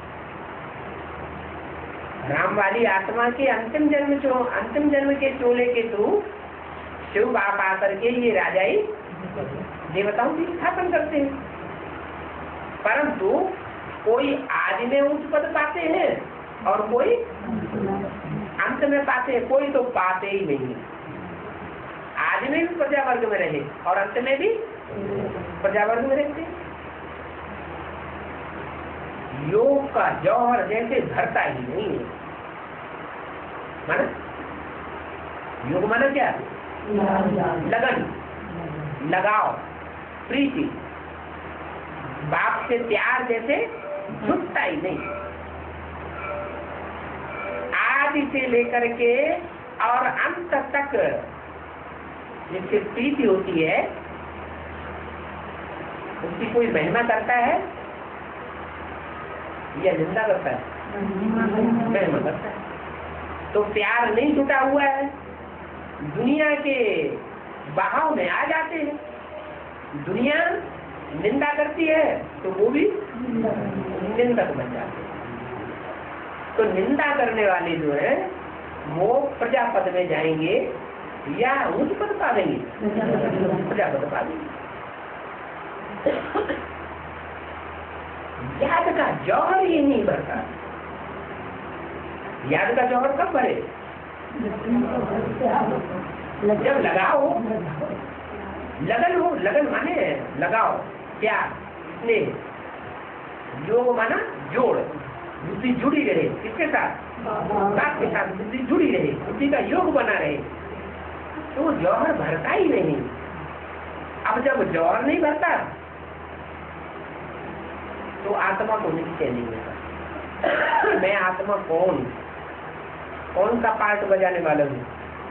राम वाली आत्मा के अंतिम जन्म के चोले के थ्रू शिव बाप आकर के ये राजाई देवताओं की स्थापन करते हैं। परंतु कोई आदि में उच्च पद पाते हैं और कोई अंत में पाते हैं, कोई तो पाते ही नहीं। आदि में भी प्रजा वर्ग में रहे और अंत में भी प्रजा वर्ग में रहते हैं। योग का जौहर जैसे भरता ही नहीं है। माना योग माना क्या? लगन, लगाव, प्रीति। बाप से प्यार जैसे छूटता ही नहीं। आदि से लेकर के और अंत तक जिससे प्रीति होती है उसकी कोई महिमा करता है या निंदा करता है? महिमा करता है। तो प्यार नहीं छूटा हुआ है, दुनिया के बहाव में आ जाते हैं। दुनिया निंदा करती है तो वो भी निंदक बन जाते हैं। तो निंदा करने वाले जो है वो प्रजापद में जाएंगे या उच्च पद पा देंगे? प्रजापद पा देंगे। याद का जौहर ये नहीं भरता। याद का जौहर कब भरे? जब लगाओ, लगन हो। लगन माने लगाओ, प्यार, स्नेह। योग माना जोड़, बुद्धि जुड़ी रहे। किसके साथ? बाप के साथ बुद्धि जुड़ी रहे, बुद्धि का योग बना रहे। तो जौहर भरता ही नहीं। अब जब जौहर नहीं भरता तो आत्मा को निश्चय नहीं होता। मैं आत्मा कौन सा पार्ट बजाने वाला हूँ?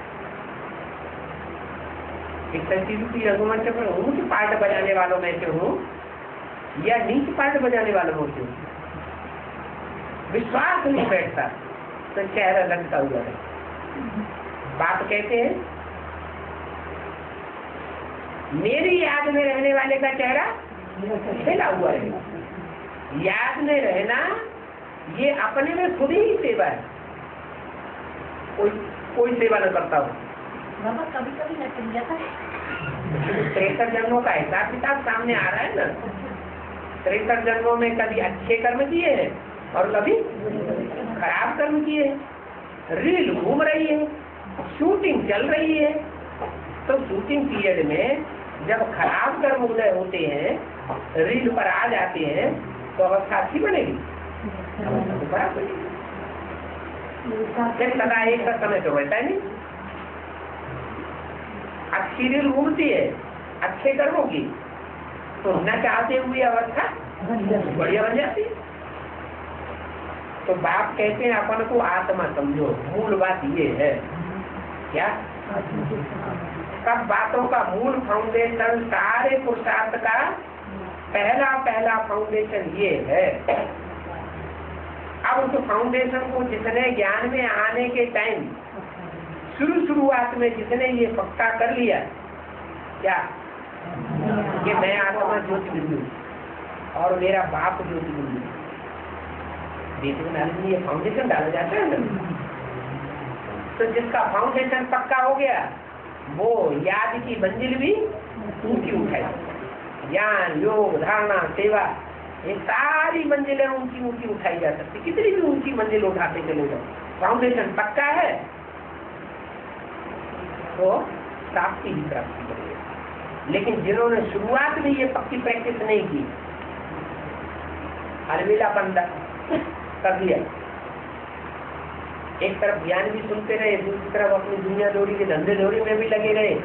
रघुवंश में ऊंच पार्ट बजाने वालों में से हूँ या नीच पार्ट बजाने वालों में से हूँ? विश्वास नहीं बैठता तो चेहरा लगता हुआ है। बात कहते हैं मेरी याद में रहने वाले का चेहरा खिला हुआ है। याद में रहना ये अपने में खुद ही सेवा है। कोई सेवा न करता हो। कभी कभी न जाता है। 63 जन्मों का हिसाब किताब सामने आ रहा है ना। 63 जन्मों में कभी अच्छे कर्म किए हैं और कभी खराब कर्म किए हैं। रील घूम रही है, शूटिंग चल रही है। तो शूटिंग पीरियड में जब खराब कर्म उदय होते हैं, रील पर आ जाते हैं, तो अवस्था अच्छी बनेगी? अवस्था तो खराब बनेगी। सदा एक का समय तो रहता नहीं। अच्छी रील घूमती है अच्छे कर्मों की, तो न चाहते हुए अवस्था बढ़िया बन जाती है। तो बाप कहते हैं अपन को आत्मा समझो। मूल बात ये है क्या? सब बातों का मूल फाउंडेशन, सारे पुरुषार्थ का पहला फाउंडेशन ये है। अब उस फाउंडेशन को जितने ज्ञान में आने के टाइम शुरुआत में जितने ये पक्का कर लिया क्या कि मैं आत्मा ज्योति बिंदु और मेरा बाप ज्योति बिंदु, बेसिक ये फाउंडेशन डाला जाता है ना। तो जिसका फाउंडेशन पक्का हो गया वो याद की मंजिल भी ऊंची उठाई। ज्ञान, योग, धारणा, सेवा, ये सारी मंजिलें ऊंची उठाई जा सकती। कितनी भी ऊंची मंजिल उठाते चले जाओ, फाउंडेशन पक्का है तो प्राप्ति ही प्राप्ति करेगी। लेकिन जिन्होंने शुरुआत में ये पक्की प्रैक्टिस नहीं की, अलविलापन कर दिया, एक तरफ ज्ञान भी सुनते रहे, दूसरी तरफ अपनी दुनिया दौड़ी के धंधे दौड़ी में भी लगे रहे,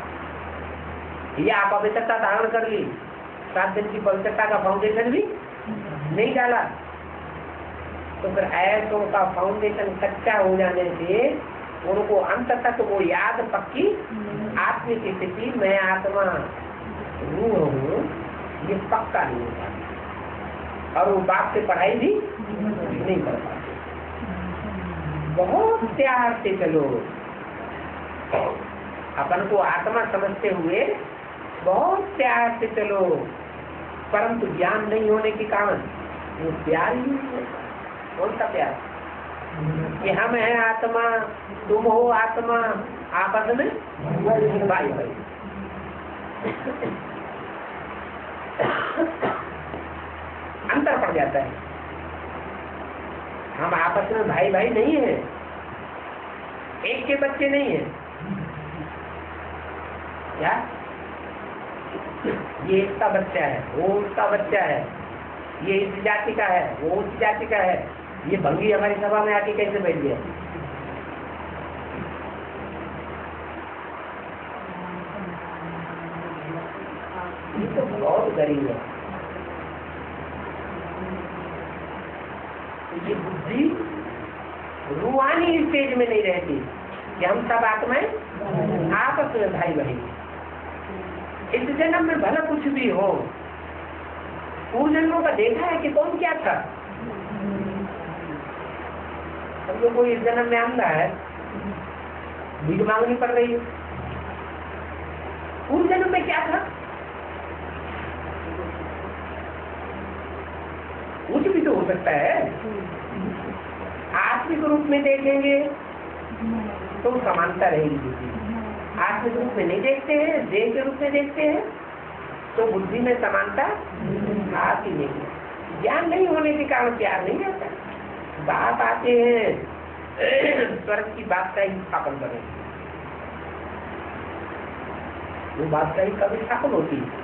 या आप पवित्रता धारण कर ली, 7 दिन की पवित्रता का फाउंडेशन भी नहीं डाला, तो फिर ऐसों का फाउंडेशन कच्चा हो जाने से उनको अंत तक वो याद पक्की आत्मिक स्थिति में आत्मा रूह हूँ ये पक्का नहीं होता। और वो बाप से पढ़ाई भी नहीं कर पाते। बहुत प्यार से चलो, अपन को आत्मा समझते हुए बहुत प्यार से चलो, परंतु ज्ञान नहीं होने के कारण वो प्यार ही नहीं होता। कौन सा प्यार कि हम है आत्मा, तुम हो आत्मा, आपस में भाई भाई। अंतर पड़ जाता है। हम आपस में भाई भाई नहीं है, एक के बच्चे नहीं है क्या? ये इसका बच्चा है, वो उसका बच्चा है, ये इस जाति का है, वो उस जाति का है। ये भंगी हमारी सभा में आके कैसे बैठ गया? ये तो बहुत गरीब है। ये बुद्धि रूहानी स्टेज में नहीं रहती कि हम सब आत्माएं आपस में भाई बहन। इस जन्म में भला कुछ भी हो, पूर्व जन्मों का देखा है कि कौन क्या था। समझो कोई इस जन्म में अंधा है, भीख मांगनी पड़ रही है। पूर्व जन्म में क्या था? कुछ भी तो हो सकता है। आत्मिक रूप में देखेंगे तो समानता रहेगी। आत्मिक रूप में नहीं देखते हैं, देह के रूप में देखते हैं तो बुद्धि में समानता आती नहीं। ज्ञान नहीं होने के कारण प्यार नहीं रहता। बाप आते हैं स्वर्ग की बादशाही स्थापन करें, वो बादशाही कभी स्थापन होती है?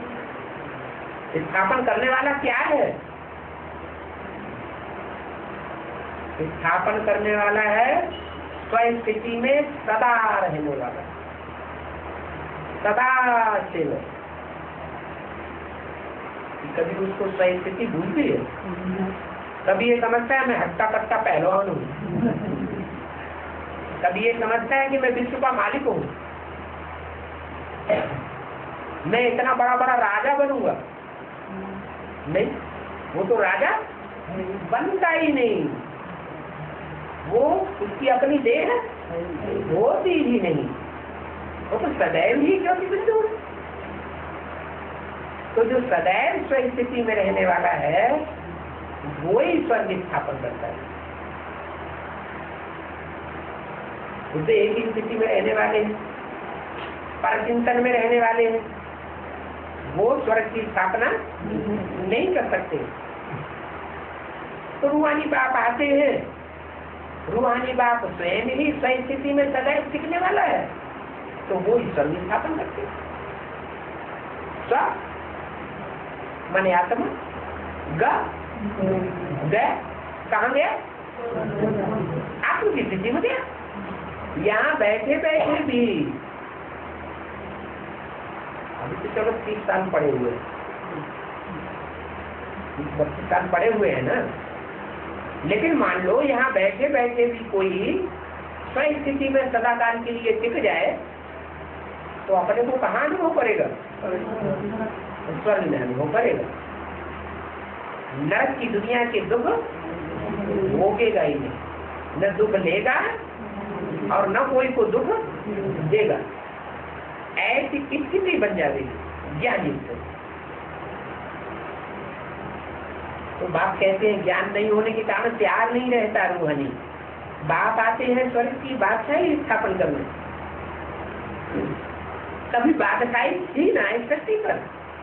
स्थापन करने वाला क्या है? स्थापन करने वाला है स्वस्थिति में सदा रहने वाला, सदा स्थिर। कभी उसको स्वस्थिति भूलती है? कभी ये समझता है मैं हट्टा कट्टा पहलवान हूँ, कभी ये समझता है कि मैं विश्व का मालिक हूँ, मैं इतना बड़ा बड़ा राजा बनूंगा? नहीं, वो तो राजा बनता ही नहीं। वो उसकी अपनी देह होती ही नहीं, वो तो सदैव ही ज्योति बिंदु। तो जो सदैव स्वस्थिति में रहने वाला है वो ही स्वर्ग स्थापन करता है। उसे एक ही स्थिति में रहने वाले हैं, परचिंतन में रहने वाले हैं, वो स्वर्ग की स्थापना नहीं कर सकते। तो रूहानी बाप आते हैं, रूहानी बाप स्वयं ही स्वस्थिति में सदैव टिकने वाला है, तो वो ईश्वर स्थापन करते हैं। स्व माने आत्मा, ग कहाँ गया? आत्म की स्थिति में गया। यहाँ बैठे बैठे भी अभी तो चलो 30 साल पड़े हुए, 32 साल पड़े हुए हैं ना, लेकिन मान लो यहाँ बैठे बैठे भी कोई स्वस्थिति में सदाकाल के लिए टिक जाए तो अपने को कहाँ अनुभव करेगा? स्वर्ग में अनुभव करेगा। नरक की दुनिया के दुख भोगेगा ही नहीं, न दुख लेगा और न कोई को दुख देगा। ऐसी स्थिति बन जाएगी ज्ञानी से। तो बाप कहते हैं ज्ञान नहीं होने के कारण प्यार नहीं रहता रूहानी। बाप आते हैं स्वर्ग की बादशाही स्थापन करने। कभी बादशाही थी ना इस धरती पर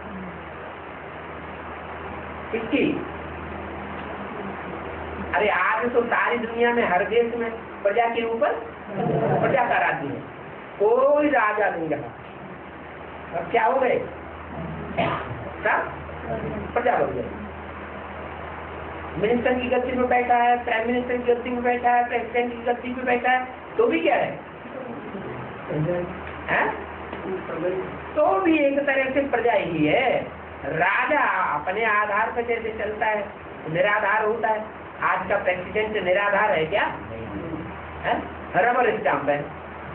किसकी? अरे आज तो सारी दुनिया में हर देश में प्रजा के ऊपर प्रजा का राज्य है, कोई राजा नहीं रहा। अब क्या हो गए? सब प्रजा बन गए। मिनिस्टर की गद्दी में बैठा है, प्राइम मिनिस्टर की गद्दी में बैठा है, प्रेसिडेंट की गद्दी में बैठा है, तो भी क्या है? तो भी एक तरह से प्रजा ही है। राजा अपने आधार पर जैसे चलता है निराधार होता है। आज का प्रेसिडेंट निराधार है क्या? है? रबर स्टाम्प है।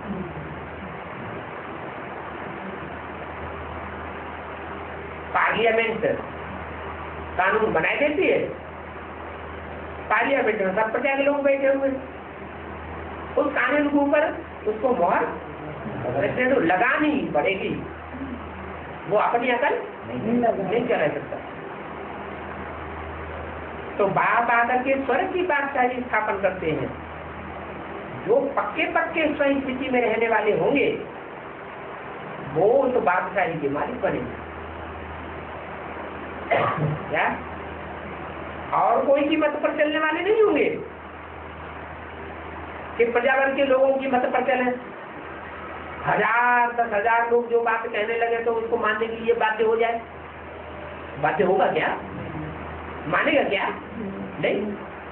पार्लियामेंट कानून बनाई देती है, पार्लियामेंट में सब प्रजा के लोग बैठे हुए, उस कानून के ऊपर उसको मोहर प्रेसिडेंट लगानी पड़ेगी। वो अपनी अकल नहीं चला सकता। तो बाप आकर के स्वर्ग की बादशाही स्थापन करते हैं। जो पक्के पक्के स्वयं स्थिति में रहने वाले होंगे वो तो बादशाही के मालिक बनेंगे। क्या? और कोई की मत पर चलने वाले नहीं होंगे कि प्रजावर्ग के लोगों की मत पर चले। 1000 10,000 लोग जो बात कहने लगे तो उसको मानने के लिए बाध्य हो जाए। बाध्य होगा क्या? मानेगा क्या? नहीं।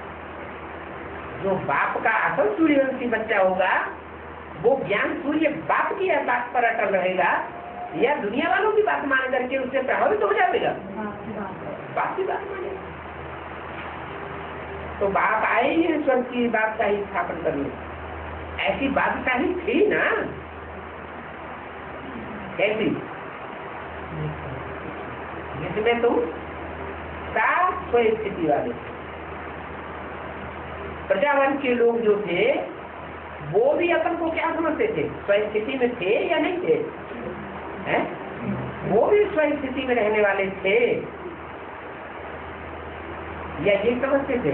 जो बाप का असल सूर्यवंशी बच्चा होगा वो ज्ञान सूर्य बाप की बात पर अटल रहेगा या दुनिया वालों की बात मान करके उससे प्रभावित हो जाएगा? बाप की बात मानेगा। तो बाप आए ही स्वर्ग की बात का ही स्थापन करने। ऐसी बादशाही थी ना, कैसी, जिसमें तुम साफ स्वयं स्थिति वाले। प्रजावंश के लोग जो थे वो भी अपन को क्या समझते थे? स्वयं स्थिति में थे या नहीं थे? हैं? वो भी स्वयं स्थिति में रहने वाले थे या ये समझते थे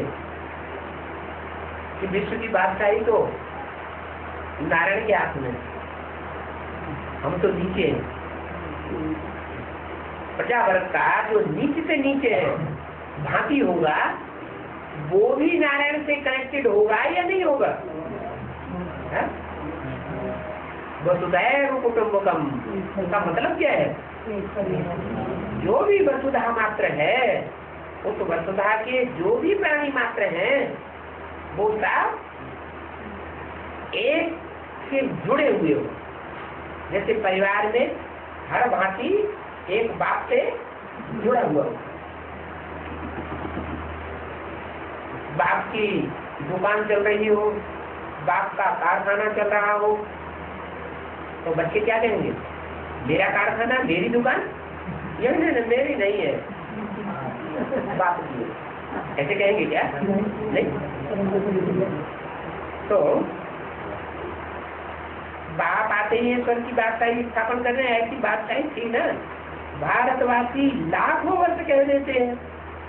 कि विश्व की बादशाही तो नारायण के हाथ में, हम तो नीचे हैं। प्रजावर्ग का जो नीचे से नीचे है भांति होगा वो भी नारायण से कनेक्टेड होगा या नहीं होगा? वसुधैव कुटुम्बकम का मतलब क्या है? जो भी वसुधा मात्र है उस वसुधा के जो भी प्राणी मात्र हैं वो सब एक से जुड़े हुए हो। जैसे परिवार में हर भांति एक बाप से जुड़ा हुआ हो। बाप की दुकान चल रही हो, बाप का कारखाना चल रहा हो, तो बच्चे क्या कहेंगे? मेरा कारखाना, मेरी दुकान? ये नहीं, मेरी नहीं है, बाप की है। ऐसे कहेंगे क्या? नहीं। तो बाप आते ही ईश्वर की बादशाही स्थापन कर रहे हैं। ऐसी बादशाही थी ना, भारतवासी लाखों वर्ष कह देते हैं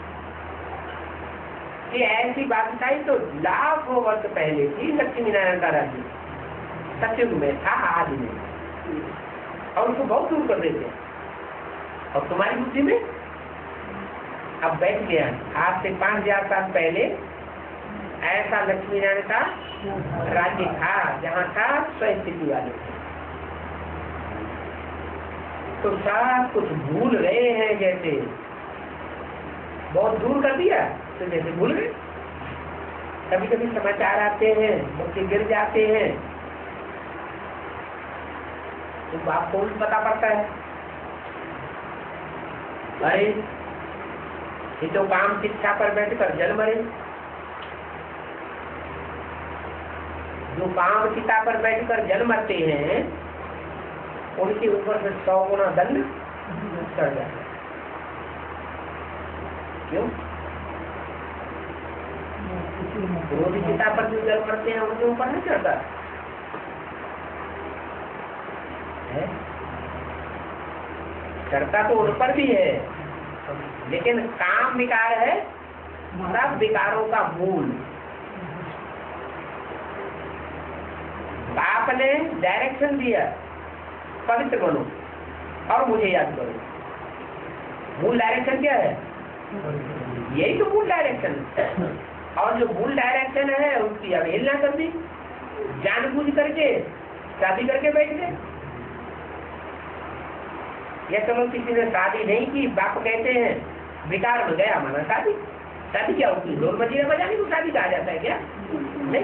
कि ऐसी बादशाही तो लाखों वर्ष पहले थी। लक्ष्मी नारायण का राज्य सतयुग में था, आज में, और उसको बहुत दूर कर देते हैं। और तुम्हारी बुद्धि में अब बैठ गया, आज से 5000 साल पहले ऐसा लक्ष्मी नारायण का राज्य था जहाँ था स्वयं स्थिति वाले। तो सब कुछ भूल रहे हैं, जैसे बहुत दूर कर दिया तो जैसे भूल गए। कभी कभी समाचार आते हैं, बच्चे गिर जाते हैं तो बाप को पता पड़ता है, अरे ये तो काम शिक्षा पर बैठकर जल मरे। जो काम चिता पर बैठकर जल मरते हैं उनके ऊपर से 100 गुना दंड चढ़ जाता है। क्यों? क्रोधी चिता पर जो जल मरते हैं उनके ऊपर नहीं चढ़ता है। चढ़ता तो उन पर भी है, लेकिन काम विकार है सब विकारों का मूल। बाप ने डायरेक्शन दिया, पवित्र बनो और मुझे याद करो। मूल डायरेक्शन क्या है? यही तो मूल डायरेक्शन है। और जो मूल डायरेक्शन है उसकी अवहेलना कर दी, जानबूझ करके शादी करके बैठ गए। या चलो किसी ने शादी नहीं की, बाप कहते हैं विकार में गया हमारा शादी। शादी क्या होती है? ढोल मजीरा बजाने को शादी कहा जाता है क्या? नहीं।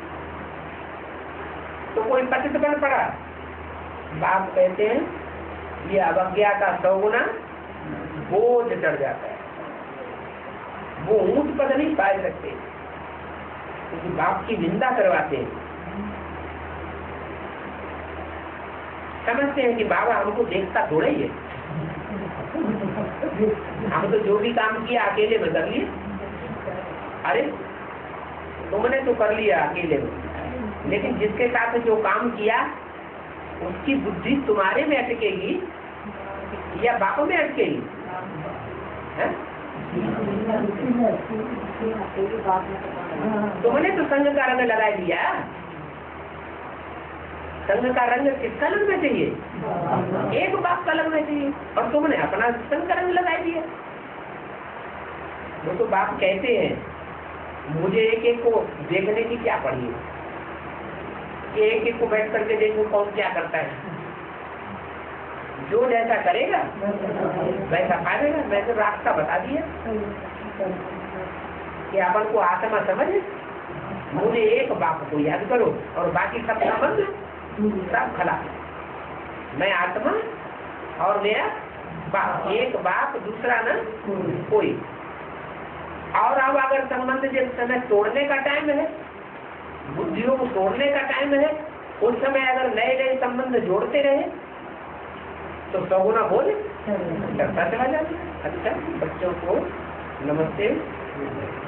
तो कोई पतित बन पड़ा, बाप कहते हैं ये अवज्ञा का 100 गुना बोझ चढ़ जाता है। वो ऊंच पद नहीं पा सकते क्योंकि बाप की निंदा करवाते हैं। समझते हैं कि बाबा हमको देखता थोड़ा ही है, हम तो जो भी काम किया अकेले में कर लिए। अरे तुमने तो कर लिया अकेले में, लेकिन जिसके साथ जो काम किया उसकी बुद्धि तुम्हारे में अटकेगी या बाप में अटकेगी? तुमने तो संघ का रंग लगा दिया। संघ का रंग किसका लगना चाहिए? एक बाप का लगना चाहिए, और तुमने अपना संघ का रंग लगा दिया। वो तो बाप कहते हैं मुझे एक एक को देखने की क्या पड़ी है, एक एक को बैठ करके देखो कौन क्या करता है। जो जैसा करेगा वैसा पाएगा। मैं तो रास्ता बता दिया, कि अपन को आत्मा समझ, मुझे एक बाप को याद करो और बाकी सब संबंध सब खला। मैं आत्मा और मेरा बाप, एक बाप दूसरा न कोई। और अब अगर संबंध जिस समय तोड़ने का टाइम है, बुद्धियों को तोड़ने का टाइम है, उस समय अगर नए नए संबंध जोड़ते रहे तो सगुना बोले चला जाए। अच्छा, बच्चों को नमस्ते।